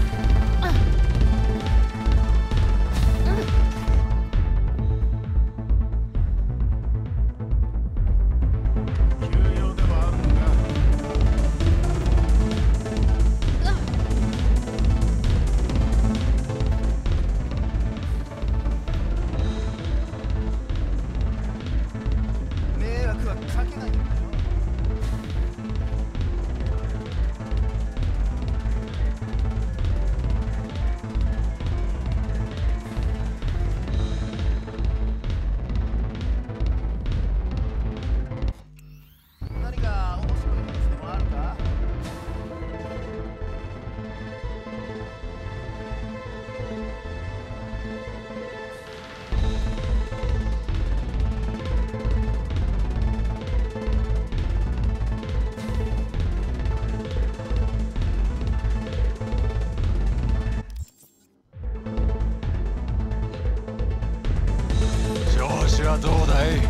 どうだい？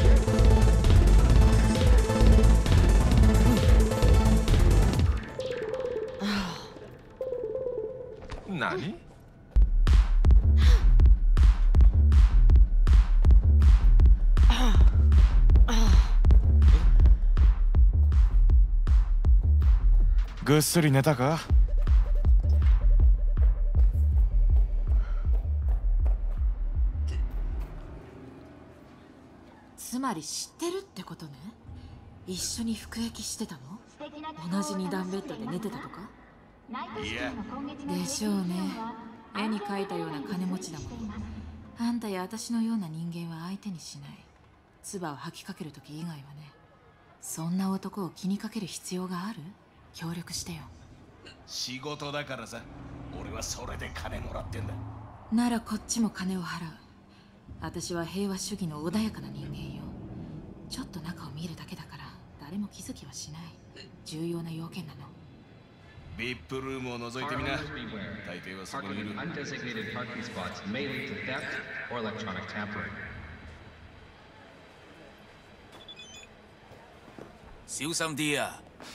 何？ぐっすり寝たか？ つまり知ってるってことね。一緒に服役してたの？同じ二段ベッドで寝てたとか？ いや。 でしょうね。絵に描いたような金持ちだもん。あんたや私のような人間は相手にしない。唾を吐きかけるとき以外はね。そんな男を気にかける必要がある？協力してよ。 仕事だからさ。俺はそれで金もらってんだ。 ならこっちも金を払う。私は平和主義の穏やかな人間よ。ちょっと中を見るだけだから誰も気づきはしない。重要な要件なの。 ビップルームを覗いてみな。大抵はそこにいる。 Siusam dia.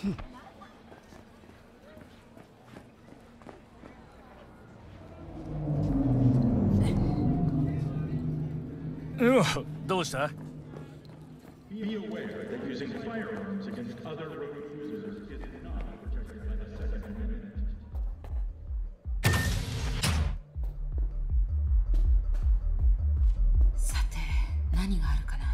どうした？ さて、何があるかな。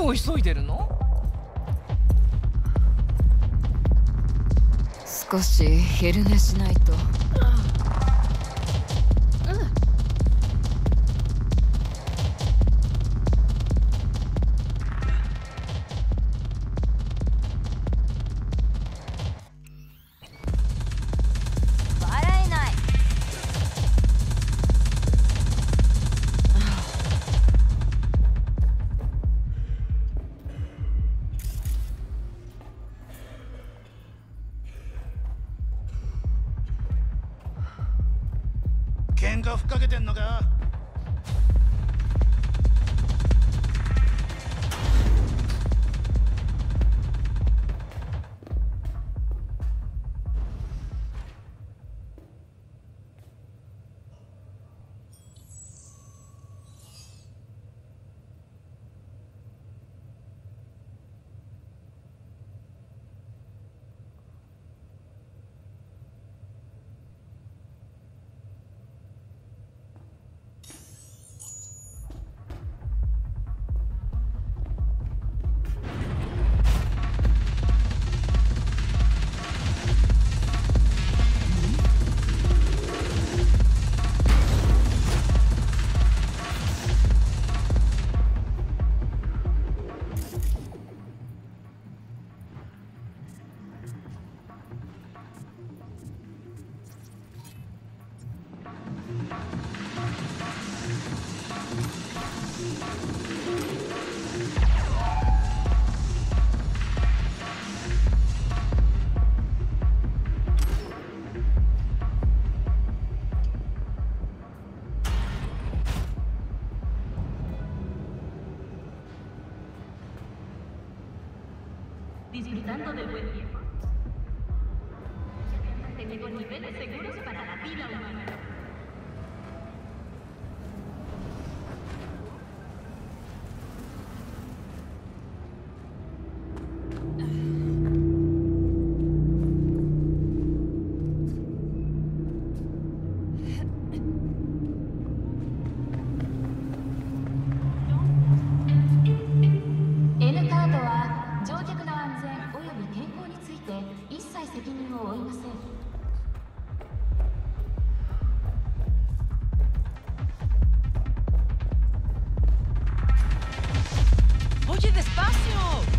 を急いでるの？ 少し昼寝しないと。 喧嘩ふっかけてんのか？ Disfrutando del buen tiempo. Tenemos niveles seguros para la vida humana. N カードは乗客の安全および健康について一切責任を負いません。 Oye, despacio.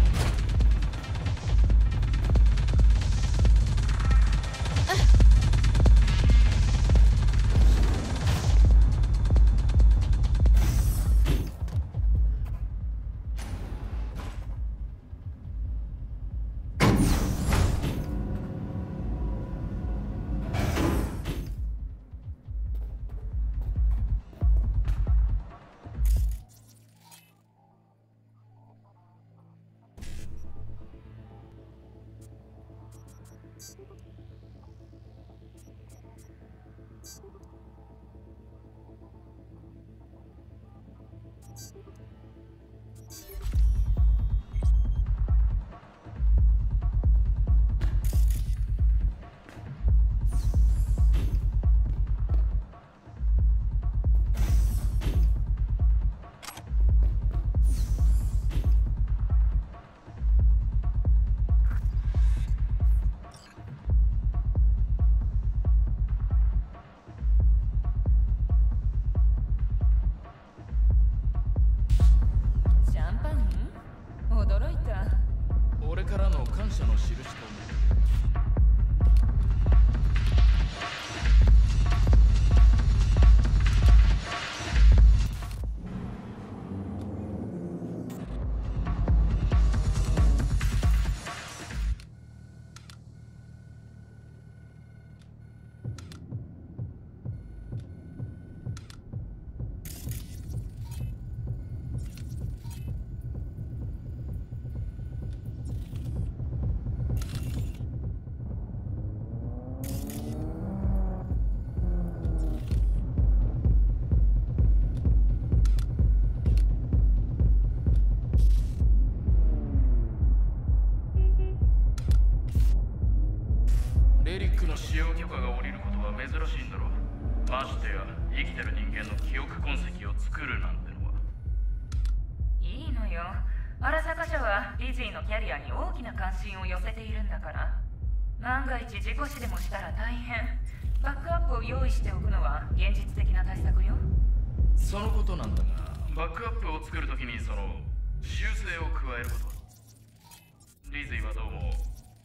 荒坂署はリジーのキャリアに大きな関心を寄せているんだから、万が一事故死でもしたら大変。バックアップを用意しておくのは現実的な対策よ。 そのことなんだが、バックアップを作るときにその修正を加えること。リズイはどうも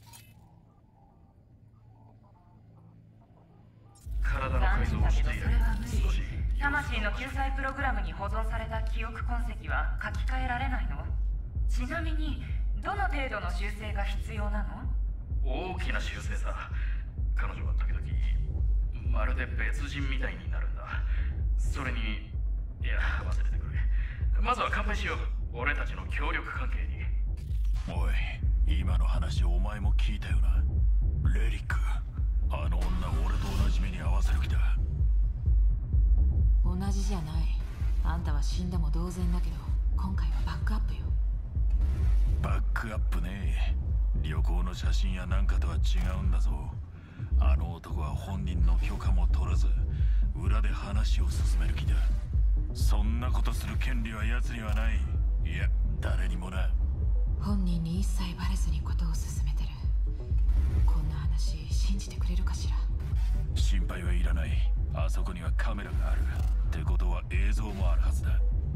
体の改造をしている。少し魂の救済プログラムに保存された記憶痕跡は書き換えられないの？ちなみにどの程度の修正が必要なの？ 大きな修正さ。彼女は時々まるで別人みたいになるんだ。それに、いや忘れてくれ。まずは乾杯しよう。俺たちの協力関係に。 おい、今の話お前も聞いたよな。レリック、あの女俺と同じ目に合わせる気だ。 同じじゃない。あんたは死んだも同然だけど、今回はバックアップよ。 バックアップね。旅行の写真やなんかとは違うんだぞ。あの男は本人の許可も取らず裏で話を進める気だ。そんなことする権利は奴にはない。いや、誰にもな。 本人に一切バレずにことを進めてる。こんな話信じてくれるかしら。 心配はいらない。あそこにはカメラがある。ってことは映像もあるはずだ。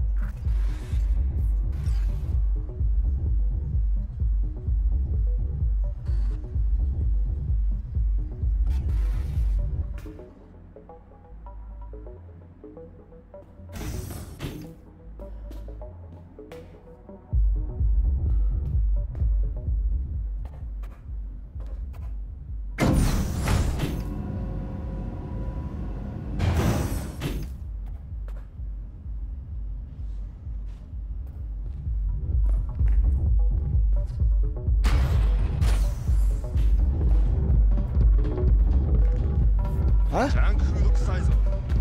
ジャンクフード臭いぞ。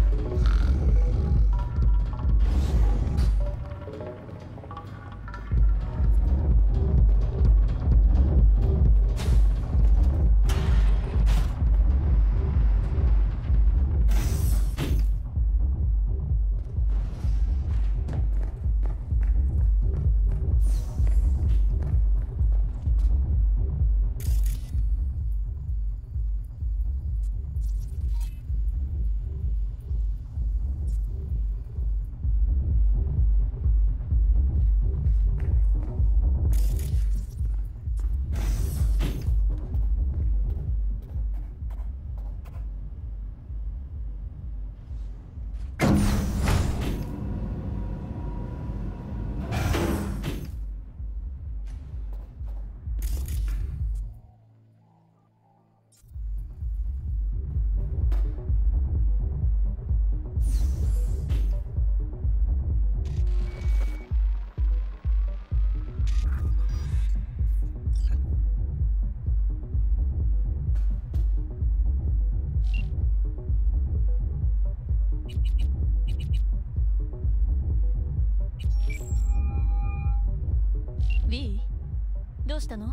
リー、どうしたの？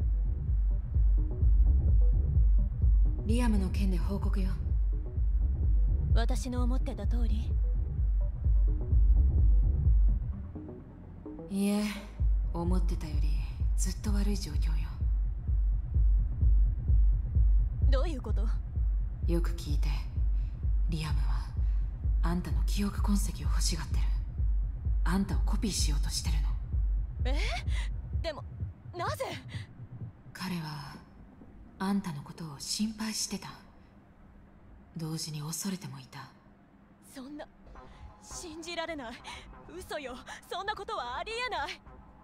リアムの件で報告よ。 私の思ってた通り？ いえ、思ってたよりずっと悪い状況よ。 どういうこと？ よく聞いて。リアムはあんたの記憶痕跡を欲しがってる。あんたをコピーしようとしてるの。 え？でもなぜ？ 彼はあんたのことを心配してた。同時に恐れてもいた。 そんな、信じられない。嘘よ。そんなことはありえない。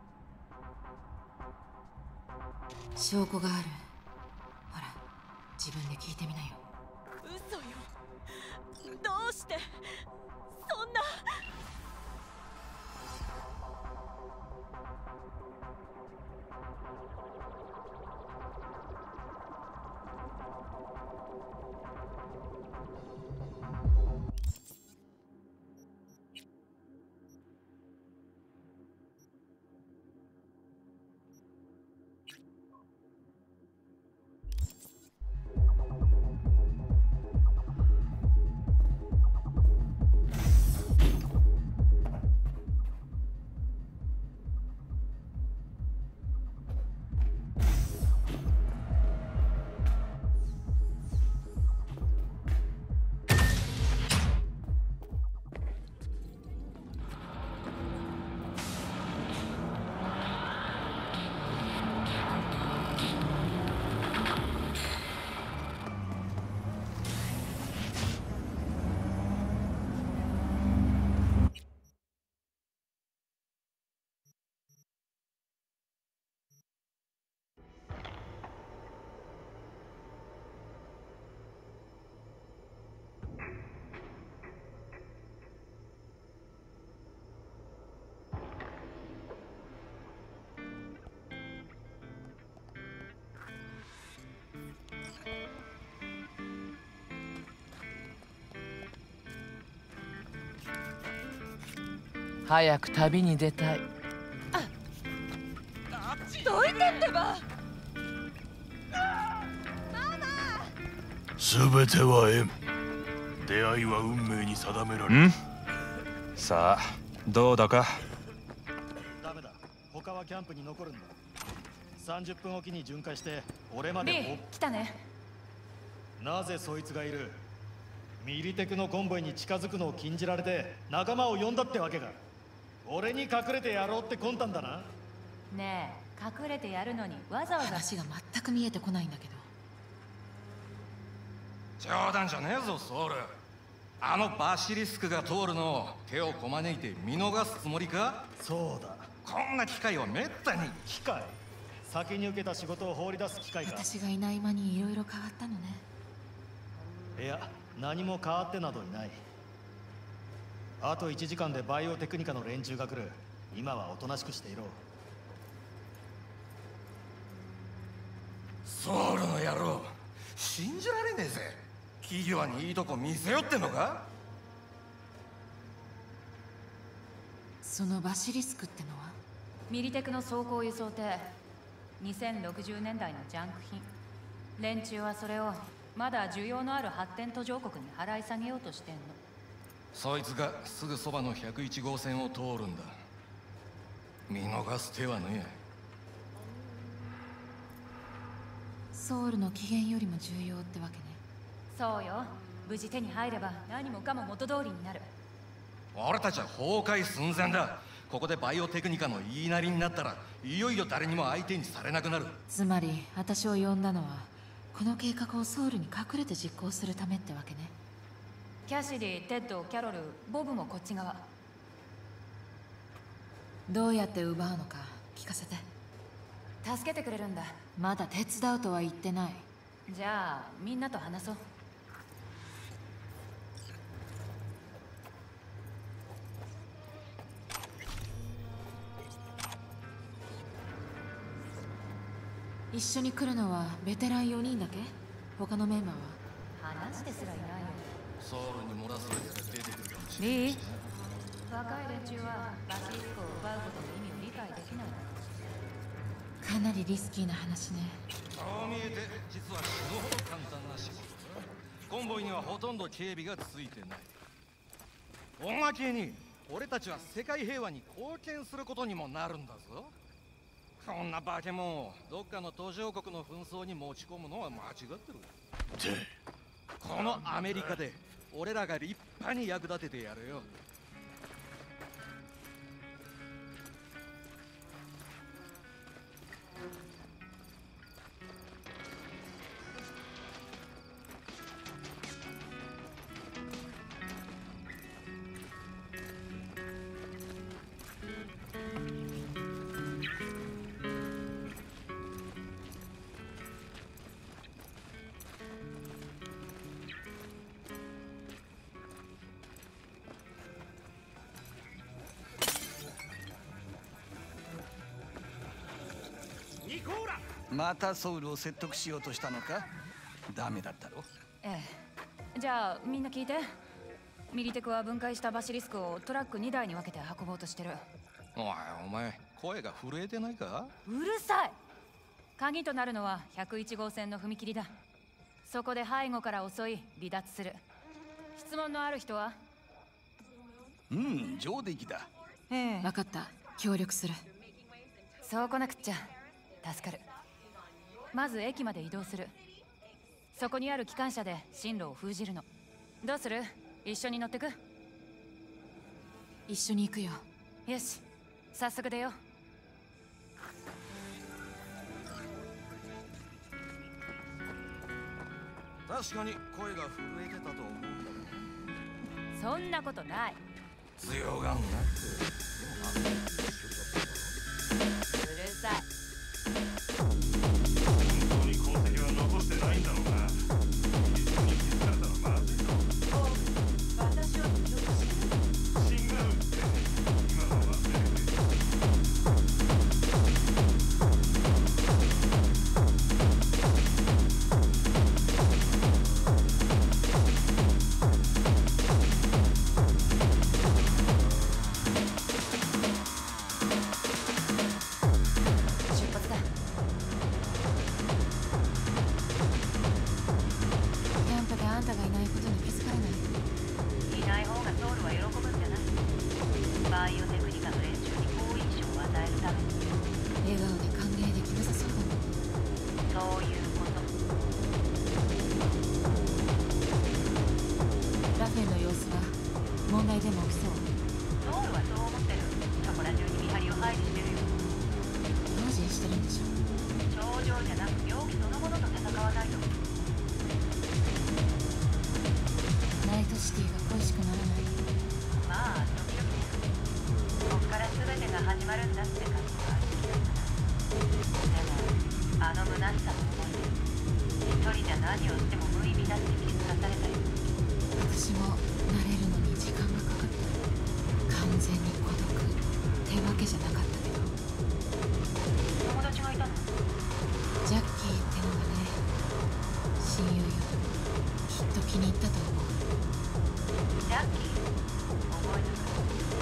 証拠がある。ほら、自分で聞いてみなよ。 嘘よ。どうしてそんな。 早く旅に出たい。 どいてってば。 すべては縁。出会いは運命に定められる。 んさあどうだか。 ダメだ、他はキャンプに残るんだ。さんじゅっぷんおきに巡回して俺まで。 リー来たね。 なぜそいつがいる？ミリテクのコンボイに近づくのを禁じられて仲間を呼んだってわけか。俺に隠れてやろうって魂胆だな。 ねえ、隠れてやるのにわざわざ。 話が全く見えてこないんだけど。 冗談じゃねえぞソウル。あのバシリスクが通るのを手をこまねいて見逃すつもりか？ そうだ、 こんな機会はめったに。 機会？先に受けた仕事を放り出す機会か。 私がいない間にいろいろ変わったのね。 いや、何も変わってなどいない。あといちじかんでバイオテクニカの連中が来る。今はおとなしくしていろ。 ソウルの野郎、信じられねえぜ。企業にいいとこ見せよってのか？ そのバシリスクってのは？ ミリテクの装甲輸送艇。にせんろくじゅうねんだいのジャンク品。連中はそれをまだ需要のある発展途上国に払い下げようとしてんの。 そいつがすぐそばのひゃくいちごうせんを通るんだ。見逃す手はねえ。 ソウルの機嫌よりも重要ってわけね。 そうよ、無事手に入れば何もかも元通りになる。 俺たちは崩壊寸前だ。ここでバイオテクニカの言いなりになったらいよいよ誰にも相手にされなくなる。 つまり私を呼んだのはこの計画をソウルに隠れて実行するためってわけね。 キャシディ、テッド、キャロル、ボブもこっち側。 どうやって奪うのか聞かせて。 助けてくれるんだ。 まだ手伝うとは言ってない。 じゃあみんなと話そう。 一緒に来るのはベテランよにんだけ？他のメンバーは？ 話してすらいないよ。 ソウルに漏らされたら出てくるかもしれない。 リー、若い連中はバシリスクを奪うことの意味を理解できないの。 かなりリスキーな話ね。 そう見えて実は死ぬほど簡単な仕事だ。コンボイにはほとんど警備がついてない。おまけに俺たちは世界平和に貢献することにもなるんだぞ。こんな化け物をどっかの途上国の紛争に持ち込むのは間違ってる。 で、 このアメリカで俺らが立派に役立ててやるよ。 またソウルを説得しようとしたのか？ダメだったろ。 ええ。じゃあみんな聞いて。ミリテクは分解したバシリスクをトラックにだいに分けて運ぼうとしてる。 おいお前、声が震えてないか？ うるさい。鍵となるのはひゃくいちごうせんの踏切だ。そこで背後から襲い離脱する。質問のある人は？ うん、上出来だ。 ええ。 分かった、協力する。 そう来なくっちゃ助かる。まず駅まで移動する。そこにある機関車で進路を封じるの。どうする？一緒に乗ってく？ 一緒に行くよ。 よし、早速出よう。 確かに声が震えてたと思うんだけど。そんなことない。 強がんなって。 うるさい。 本当に功績は残してないんだろうな。一緒に気づかれたらまずいぞ。 私を侮辱してる。 違うって今のは忘れてくれ。 そういうこと。 ラフェンの様子は問題でも起きそう？ ソウルはそう思ってる。そこら中に見張りを配備してるよ。 用心してるんでしょ。 頂上じゃなく容器そのものと戦わないと。 ナイトシティが恋しくならない？ まあ時々です。こっから全てが始まるんだって感じはでもあの虚しさも思い出、一人じゃ何をしても無意味だって気づかされたよ。 私も慣れるのに時間がかかった。完全に孤独ってわけじゃなかったけど。 友達がいたの？ ジャッキーってのがね、親友よ。きっと気に入ったと思う。 ジャッキー覚えてくる。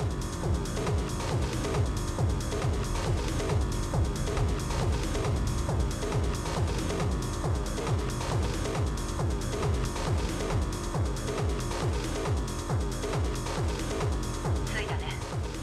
着いたね。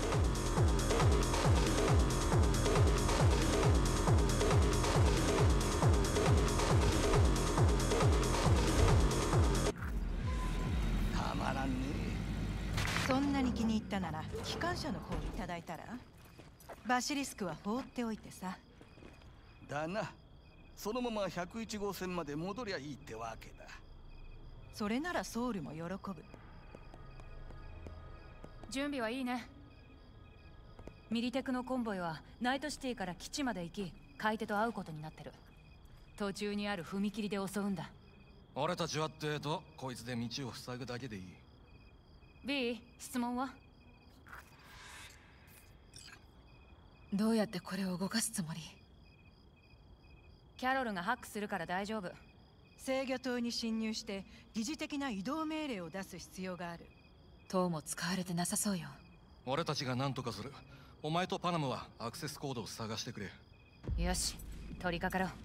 たまらんね。 そんなに気に入ったなら機関車の方いただいたら。バシリスクは放っておいてさ。 だな。そのままひゃくいち号線まで戻りゃいいってわけだ。 それならソウルも喜ぶ。 準備はいいね。ミリテクのコンボイはナイトシティから基地まで行き、買い手と会うことになってる。途中にある踏切で襲うんだ。 俺たちはってとこいつで道を塞ぐだけでいい。 B、質問は？ どうやってこれを動かすつもり？ キャロルがハックするから大丈夫。 制御塔に侵入して疑似的な移動命令を出す必要がある。 塔も使われてなさそうよ。 俺たちが何とかする。お前とパナムはアクセスコードを探してくれ。 よし、取り掛かろう。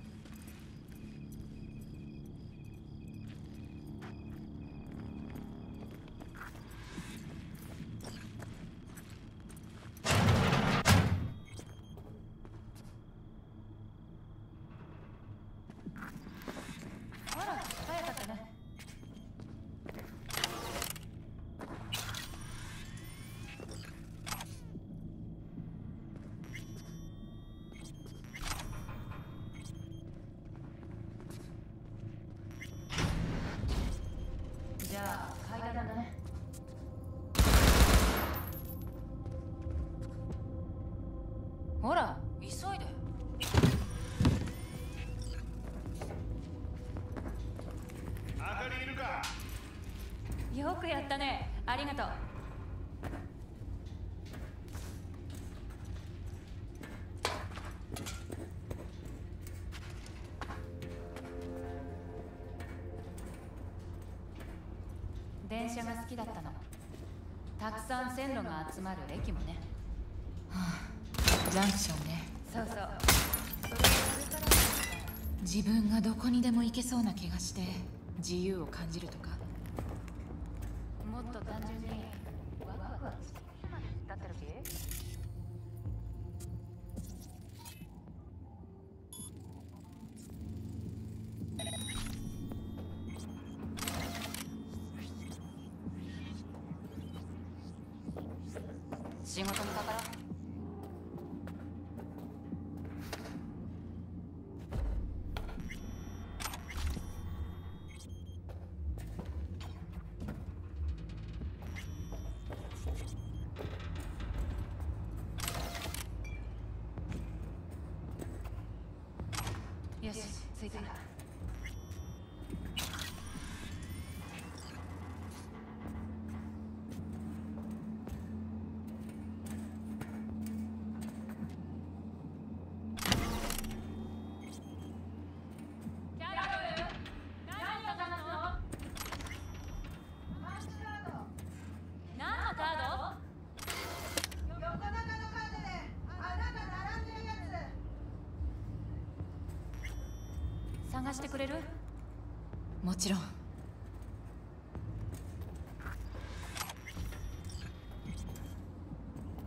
じゃあ階段だね。ほら急いで。 あかりいるか？ よくやったね、ありがとう。電車が好きだったの。たくさん線路が集まる駅もね。 はあ、ジャンクションね。 そうそう。それそれから自分がどこにでも行けそうな気がして自由を感じるとか。 もっと単純にワクワクしてだったらけ？仕事にかかろう。よし、着いた。探してくれる？ もちろん。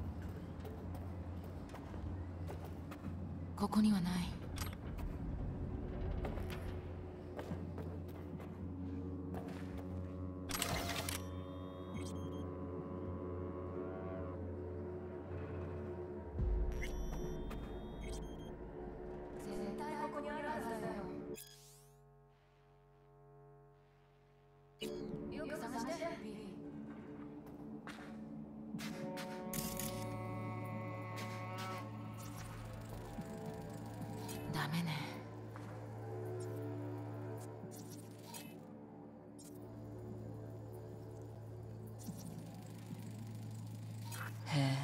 ここにはない。 ダメね。へえ。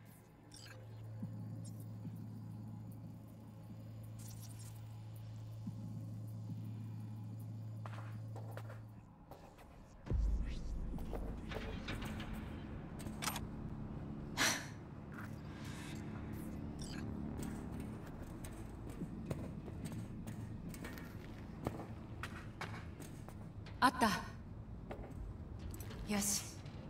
あった。よし。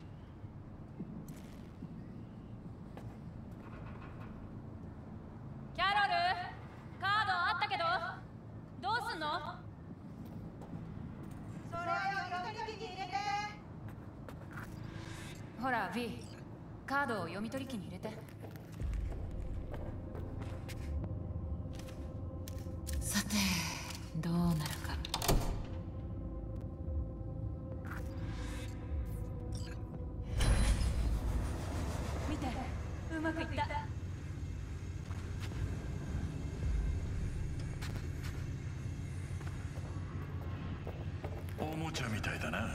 キャロル、カードあったけどどうすんの？ それを読み取り機に入れて。 ほら V、 カードを読み取り機に入れて。さてどうなるか。見て、うまくいった。 おもちゃみたいだな。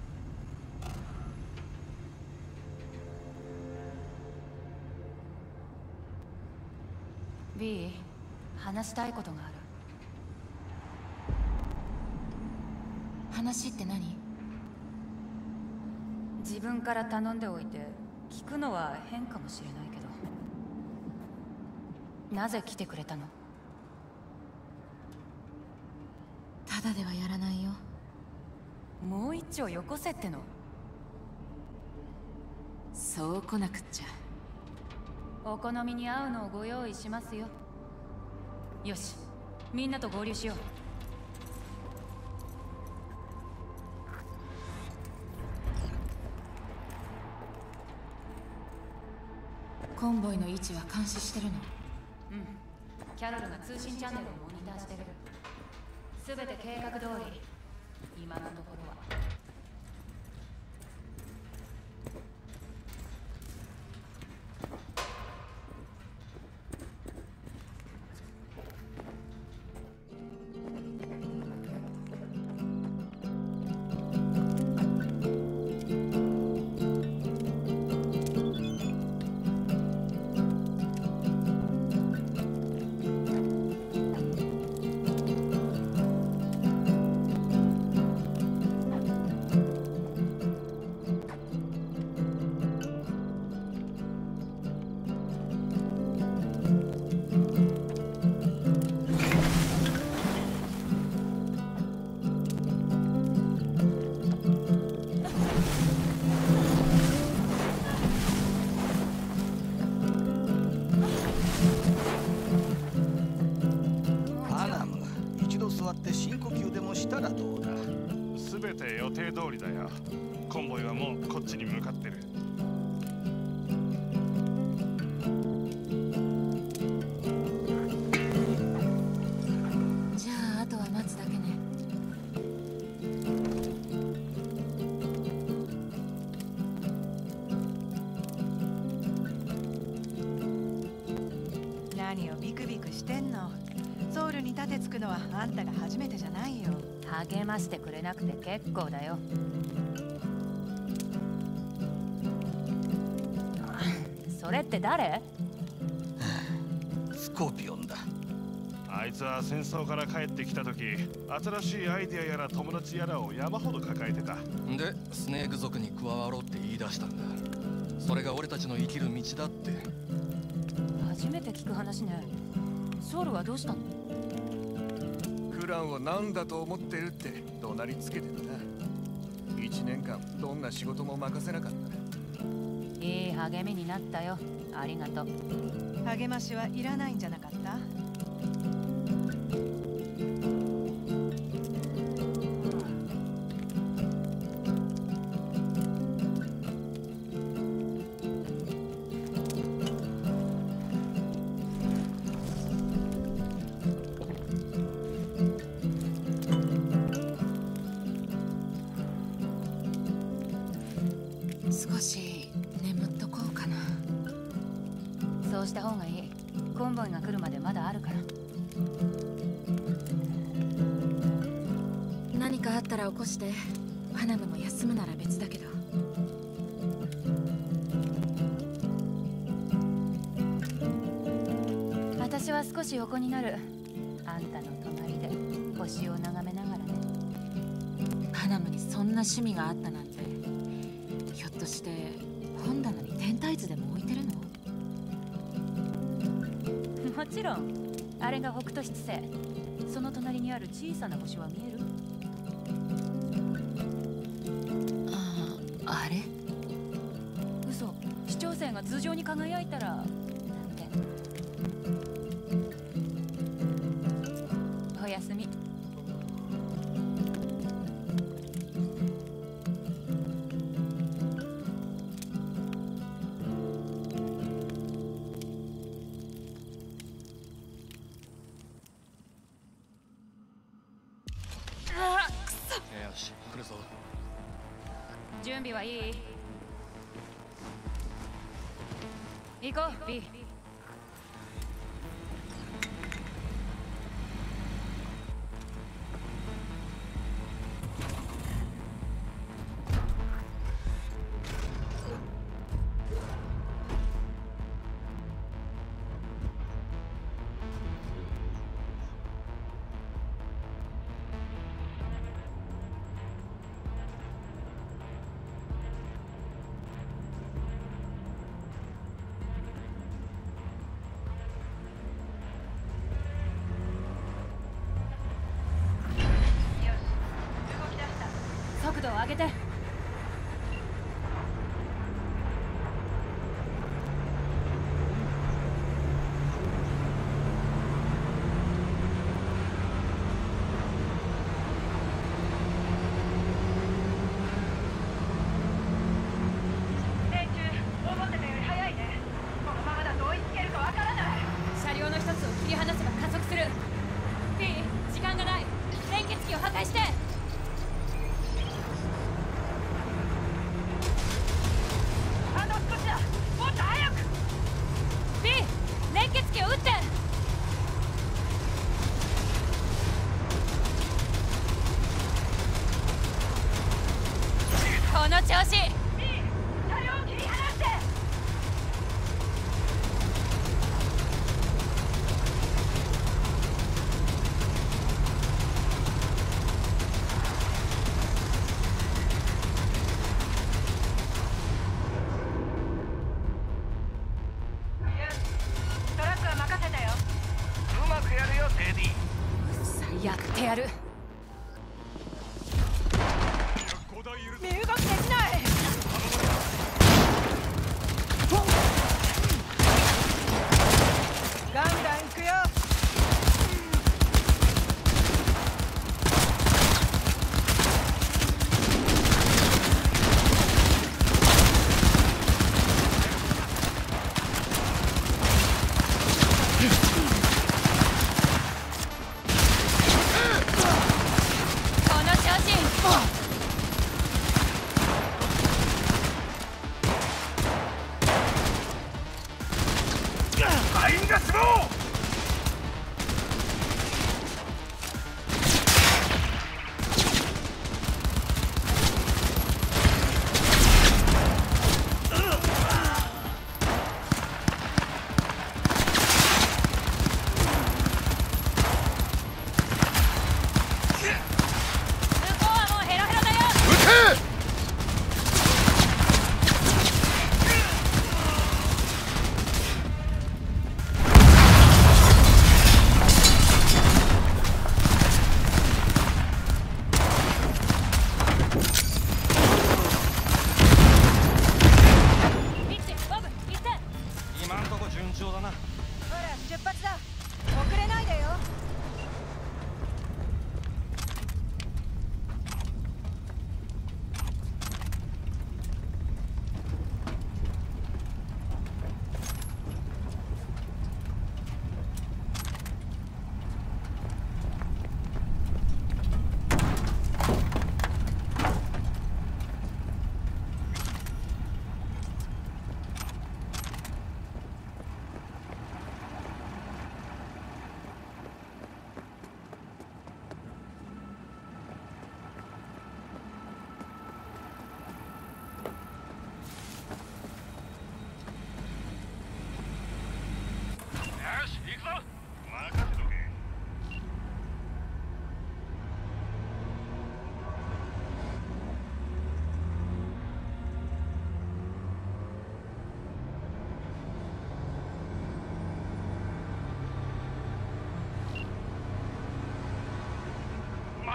B、 話したいことがある。話って何？自分から頼んでおいて聞くのは変かもしれないけど、なぜ来てくれたの？ただではやらないよ。もう一丁よこせっての？そう来なくっちゃ。お好みに合うのをご用意しますよ。よし、みんなと合流しよう。コンボイの位置は監視してるの？うん。キャロルが通信チャンネルをモニターしてる。すべて計画通り。今のところは。 全て予定通りだよ。コンボイはもうこっちに向かってる。 じゃああとは待つだけね。 何をビクビクしてんの？ソウルに立てつくのはあんたが初めてじゃないよ。 励ましてくれなくて結構だよ。それって誰？ スコーピオンだ。 あいつは戦争から帰ってきた時、新しいアイデアやら友達やらを山ほど抱えてた。 で、スネーク族に加わろうって言い出したんだ。それが俺たちの生きる道だって。 初めて聞く話ね。ソウルはどうしたの？ クランを何だと思ってるって怒鳴りつけてたな。一年間どんな仕事も任せなかった。 いい励みになったよ。ありがとう。 励ましはいらないんじゃなかった？ 少し眠っとこうかな。そうした方がいい。コンボイが来るまでまだあったら起こして。パナムも休むなら別だけど。 私は少し横になる。あんたの隣で星を眺めながらね。 パナムにそんな趣味があったなんて。ひょっとして本棚に天体図でも置いてるの？ もちろん。あれが北斗七星。その隣にある小さな星は見える？ あれ？ 嘘。視聴星が頭上に輝いたらなんて。おやすみ。 ああ、くそ。 よし、来るぞ。 準備はいい？行こう、B。速度を上げて。 連中、思ってたより速いね。このままだと追いつけるかわからない。 車両の一つを切り離せば加速する。 B、 時間がない。連結機を破壊して。 あと少しだ。もっと早く。 B、 連結機を撃って。この調子。 B、 車両を切り離して。トラックは任せたよ。 うまくやるよ、テディ。 やってやる。 身動きできない。ガンガン行くよ。 うっ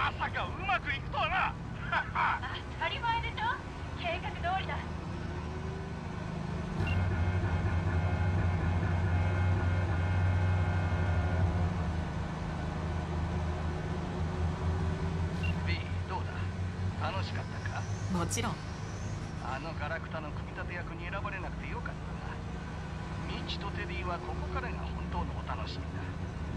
まさかうまくいくとはな。 当たり前でしょ。計画通りだ。 B、どうだ、楽しかったか？ もちろん。 あのガラクタの組み立て役に選ばれなくてよかったな。ミッチとテディはここからが本当のお楽しみだ。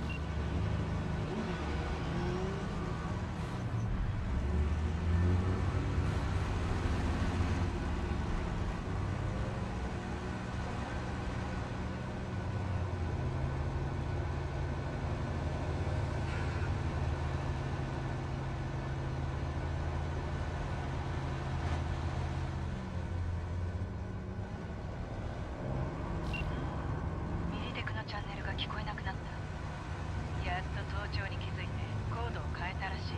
チャンネルが聞こえなくなった。やっと盗聴に気づいてコードを変えたらしい。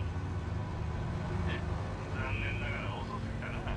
残念ながら遅すぎたな。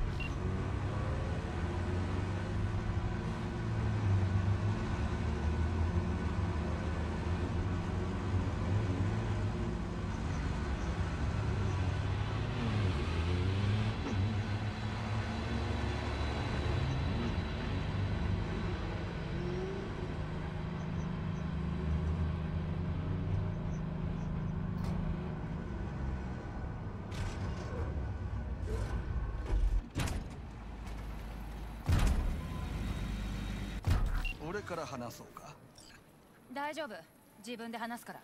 俺から話そうか。 大丈夫、自分で話すから。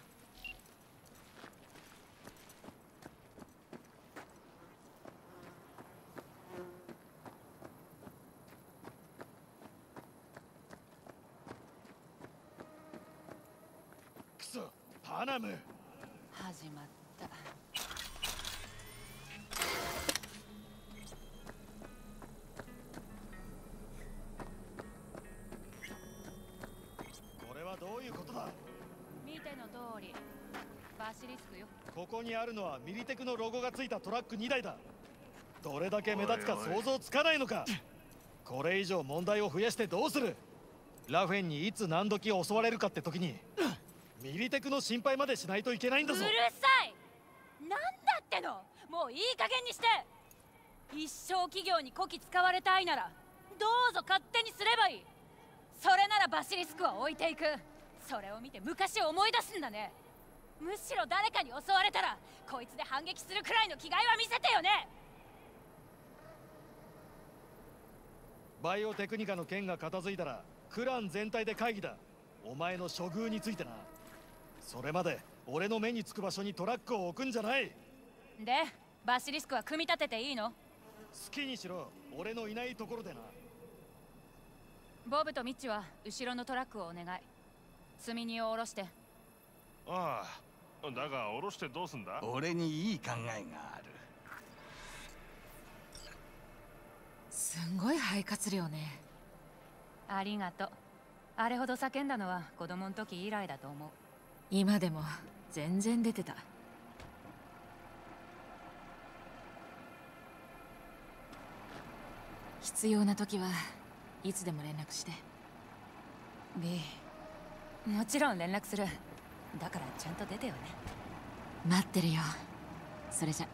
クソ、パナム。 始まった。 どういうことだ？ 見ての通りバシリスクよ。 ここにあるのはミリテクのロゴがついたトラックにだいだ。どれだけ目立つか想像つかないのか。これ以上問題を増やしてどうする？ラフェンにいつ何時襲われるかって時にミリテクの心配までしないといけないんだぞ。 うるさい。なんだっての。もういい加減にして。一生企業にこき使われたいならどうぞ勝手にすればいい。それならバシリスクは置いていく。それを見て昔を思い出すんだね。むしろ誰かに襲われたらこいつで反撃するくらいの気概は見せてよね。 バイオテクニカの件が片付いたらクラン全体で会議だ。お前の処遇についてな。それまで俺の目につく場所にトラックを置くんじゃない。 でバシリスクは組み立てていいの？ 好きにしろ。俺のいないところでな。 ボブとミッチは後ろのトラックをお願い。積み荷を下ろして。 ああ、だが下ろしてどうすんだ？ 俺にいい考えがある。 すんごい肺活量ね。 ありがとう。あれほど叫んだのは子供の時以来だと思う。 今でも全然出てた。必要な時はいつでも連絡して。 B、 もちろん連絡する。だからちゃんと出てよね。 待ってるよ。それじゃ。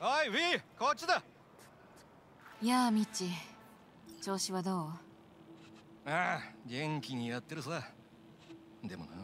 おいウィー、こっちだ。 やあミッチ、調子はどう？ ああ、元気にやってるさ。でも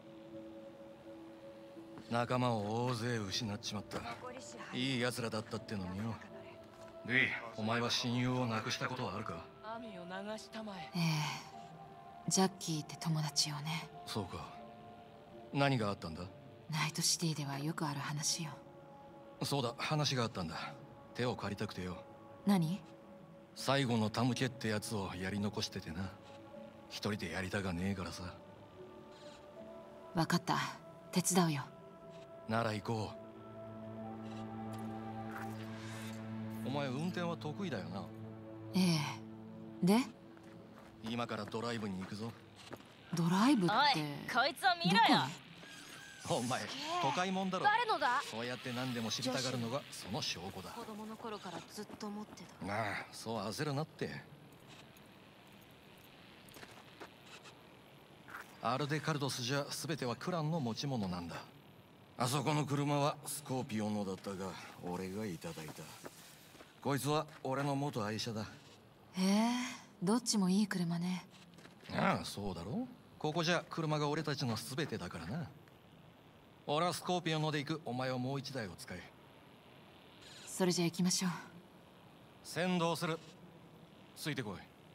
な、仲間を大勢失っちまった。いい奴らだったってのによ。ウィー、お前は親友を亡くしたことはあるか？ 雨を流したまえ。 ええ、ジャッキーって友達よね。 そうか。何があったんだ？ ナイトシティではよくある話よ。 そうだ、話があったんだ。手を借りたくてよ。 何？ 最後のタムケってやつをやり残しててな。一人でやりたがねえからさ。 分かった、手伝うよ。 なら行こう。お前運転は得意だよな。 ええ。で？ 今からドライブに行くぞ。 ドライブって？ おい、こいつを見ろよ。 お前、都会もんだろ。 誰のだ？ そうやって何でも知りたがるのがその証拠だ。 子供の頃からずっと思ってた。 なあ、そう焦るなって。アルデカルドスじゃ全てはクランの持ち物なんだ。あそこの車はスコーピオンのだったが、俺がいただいた。こいつは俺の元愛車だ。 へえ、どっちもいい車ね。 ああ、そうだろ。ここじゃ車が俺たちの全てだからな。俺はスコーピオンので行く。お前はもう一台を使え。 それじゃ行きましょう。 先導する。ついてこい。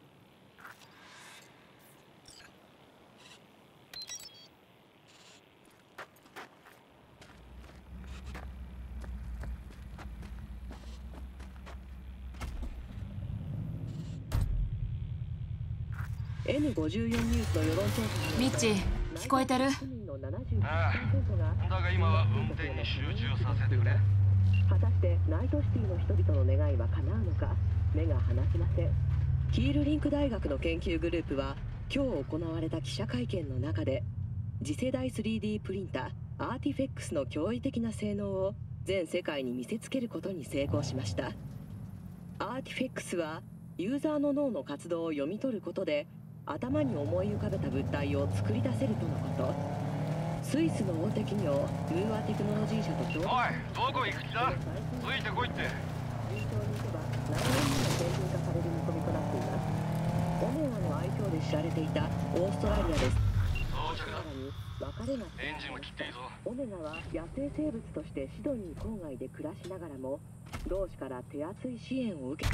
エヌごじゅうよん ニュースの世論調査。 ミッチ、聞こえてる？ ああ、だが今は運転に集中させてくれ。 果たしてナイトシティの人々の願いは叶うのか、目が離せません。キールリンク大学の研究グループは今日行われた記者会見の中で、次世代 スリーディー プリンターアーティフェックスの驚異的な性能を全世界に見せつけることに成功しました。アーティフェックスはユーザーの脳の活動を読み取ることで頭に思い浮かべた物体を作り出せるとのこと。スイスの大手企業ムーアテクノロジー社と共同。 おい、どこ行く気だ？ついてこいって。 順調にいけば来年にも製品化される見込みとなっています。オメガの愛称で知られていたオーストラリアです。 到着だ。 別れがエンジンを切っていいぞ。 オメガは野生生物としてシドニー郊外で暮らしながらも同志から手厚い支援を受け。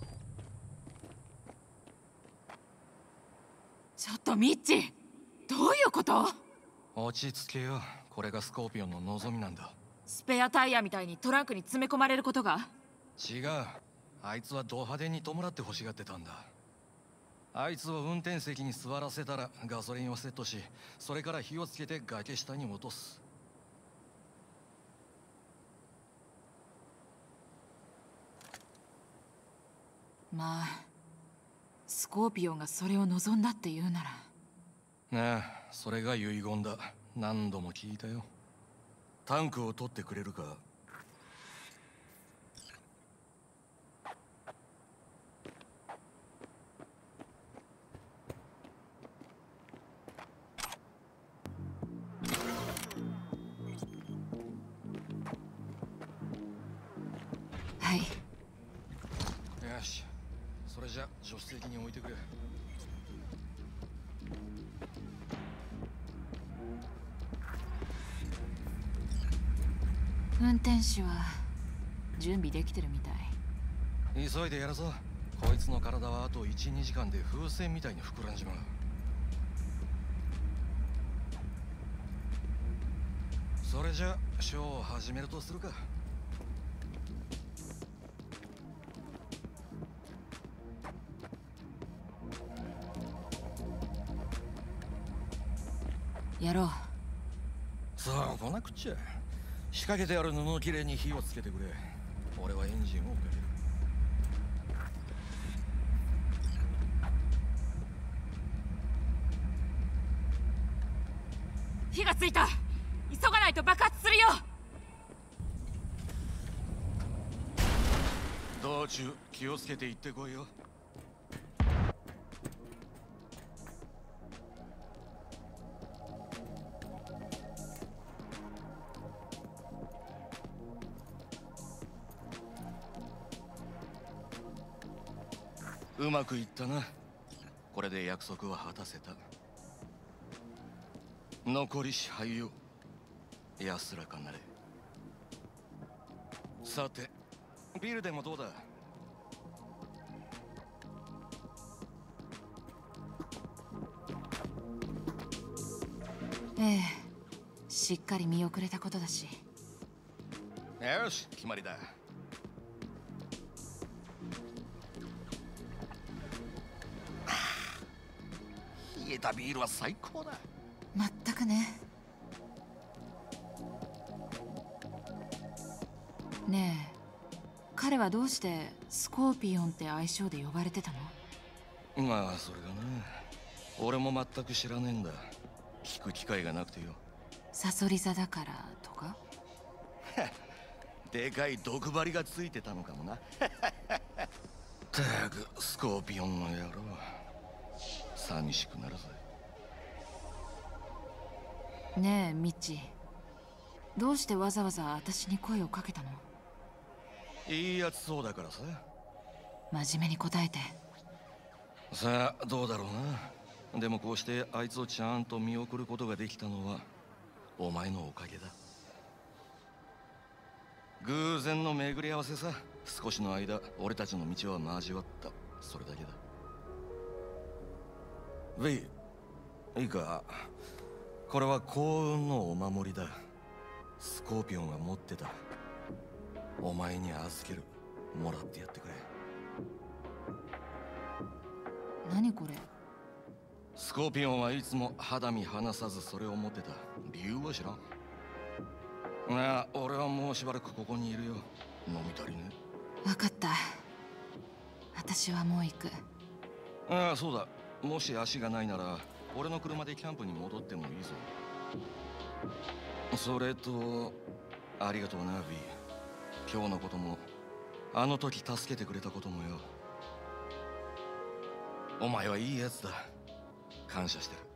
ちょっとミッチ、どういうこと？ 落ち着けよ。これがスコーピオンの望みなんだ。 スペアタイヤみたいにトランクに詰め込まれることが？ 違う。あいつはド派手に弔って欲しがってたんだ。あいつを運転席に座らせたらガソリンをセットし、それから火をつけて崖下に落とす。 まあスコーピオンがそれを望んだって言うなら。 ねえ、それが遺言だ。何度も聞いたよ。タンクを取ってくれるか？ はい。 よし、それじゃ助手席に置いてくれ。 運転手は準備できてるみたい。 急いでやるぞ。こいつの体はあと いちにじかんで風船みたいに膨らんじまう。それじゃショーを始めるとするか。 やろう。 さあ来なくっちゃ。仕掛けてある布をきれいに火をつけてくれ。俺はエンジンをかける。 火がついた。急がないと爆発するよ。 道中気をつけて行ってこいよ。 うまくいったな。これで約束は果たせた。残り支配よ、安らかなれ。さて、ビールでもどうだ？ ええ、しっかり見送れたことだし。 よし、決まりだ。冷えたビールは最高だ。 まったくね。ねえ、彼はどうしてスコーピオンって愛称で呼ばれてたの？ まあそれがね、俺も全く知らねえんだ。聞く機会がなくてよ。 サソリ座だからとか？ でかい毒針がついてたのかもな。たくスコーピオンの野郎、寂しくなるぜ。 ねえミッチ、どうしてわざわざ私に声をかけたの？ いいやつそうだからさ。 真面目に答えて。 さあどうだろうな。でもこうしてあいつをちゃんと見送ることができたのはお前のおかげだ。偶然の巡り合わせさ。少しの間俺たちの道は交わった、それだけだ。ウェイ、いいか、これは幸運のお守りだ。スコーピオンが持ってた。お前に預ける。もらってやってくれ。 何これ？ スコーピオンはいつも肌身離さずそれを持ってた。理由は知らん。なあ、俺はもうしばらくここにいるよ。飲み足りね。 分かった。私はもう行く。 ああ、そうだ。もし足がないなら俺の車でキャンプに戻ってもいいぞ。それとありがとうな、ビー。今日のこともあの時助けてくれたこともよ。お前はいいやつだ。感謝してる。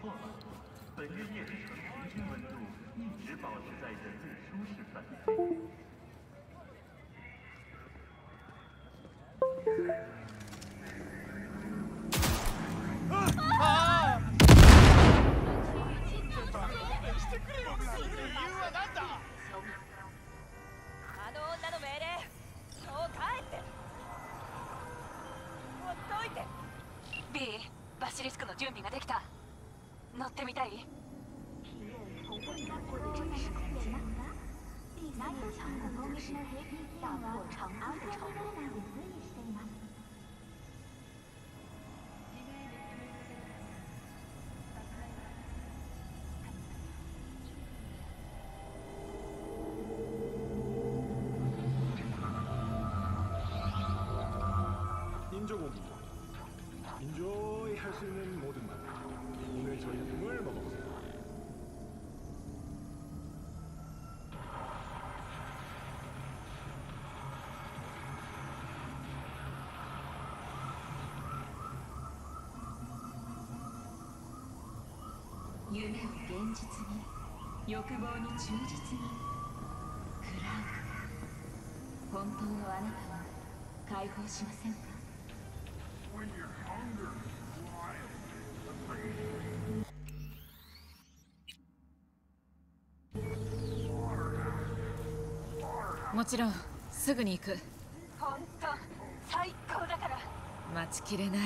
错了，本月夜里的平均温度一直保持在人类舒适范围。 ああ！ してくれよ！その理由は何だ？ あの女の命令、もう帰って。ほっといて。 B、バシリスクの準備ができた。乗ってみたい？ 인조고기, 인조이 할 수 있는 모든 맛. 오늘 저희 꿈을 먹어보세요. 夢を現実に、欲望に忠実に。クラウン、本当のあなたを解放しませんか？もちろんすぐに行く。 本当最高だから。 待ちきれない。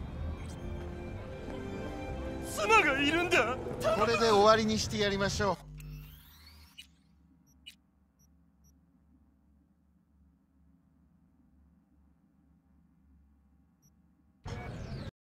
これで終わりにしてやりましょう。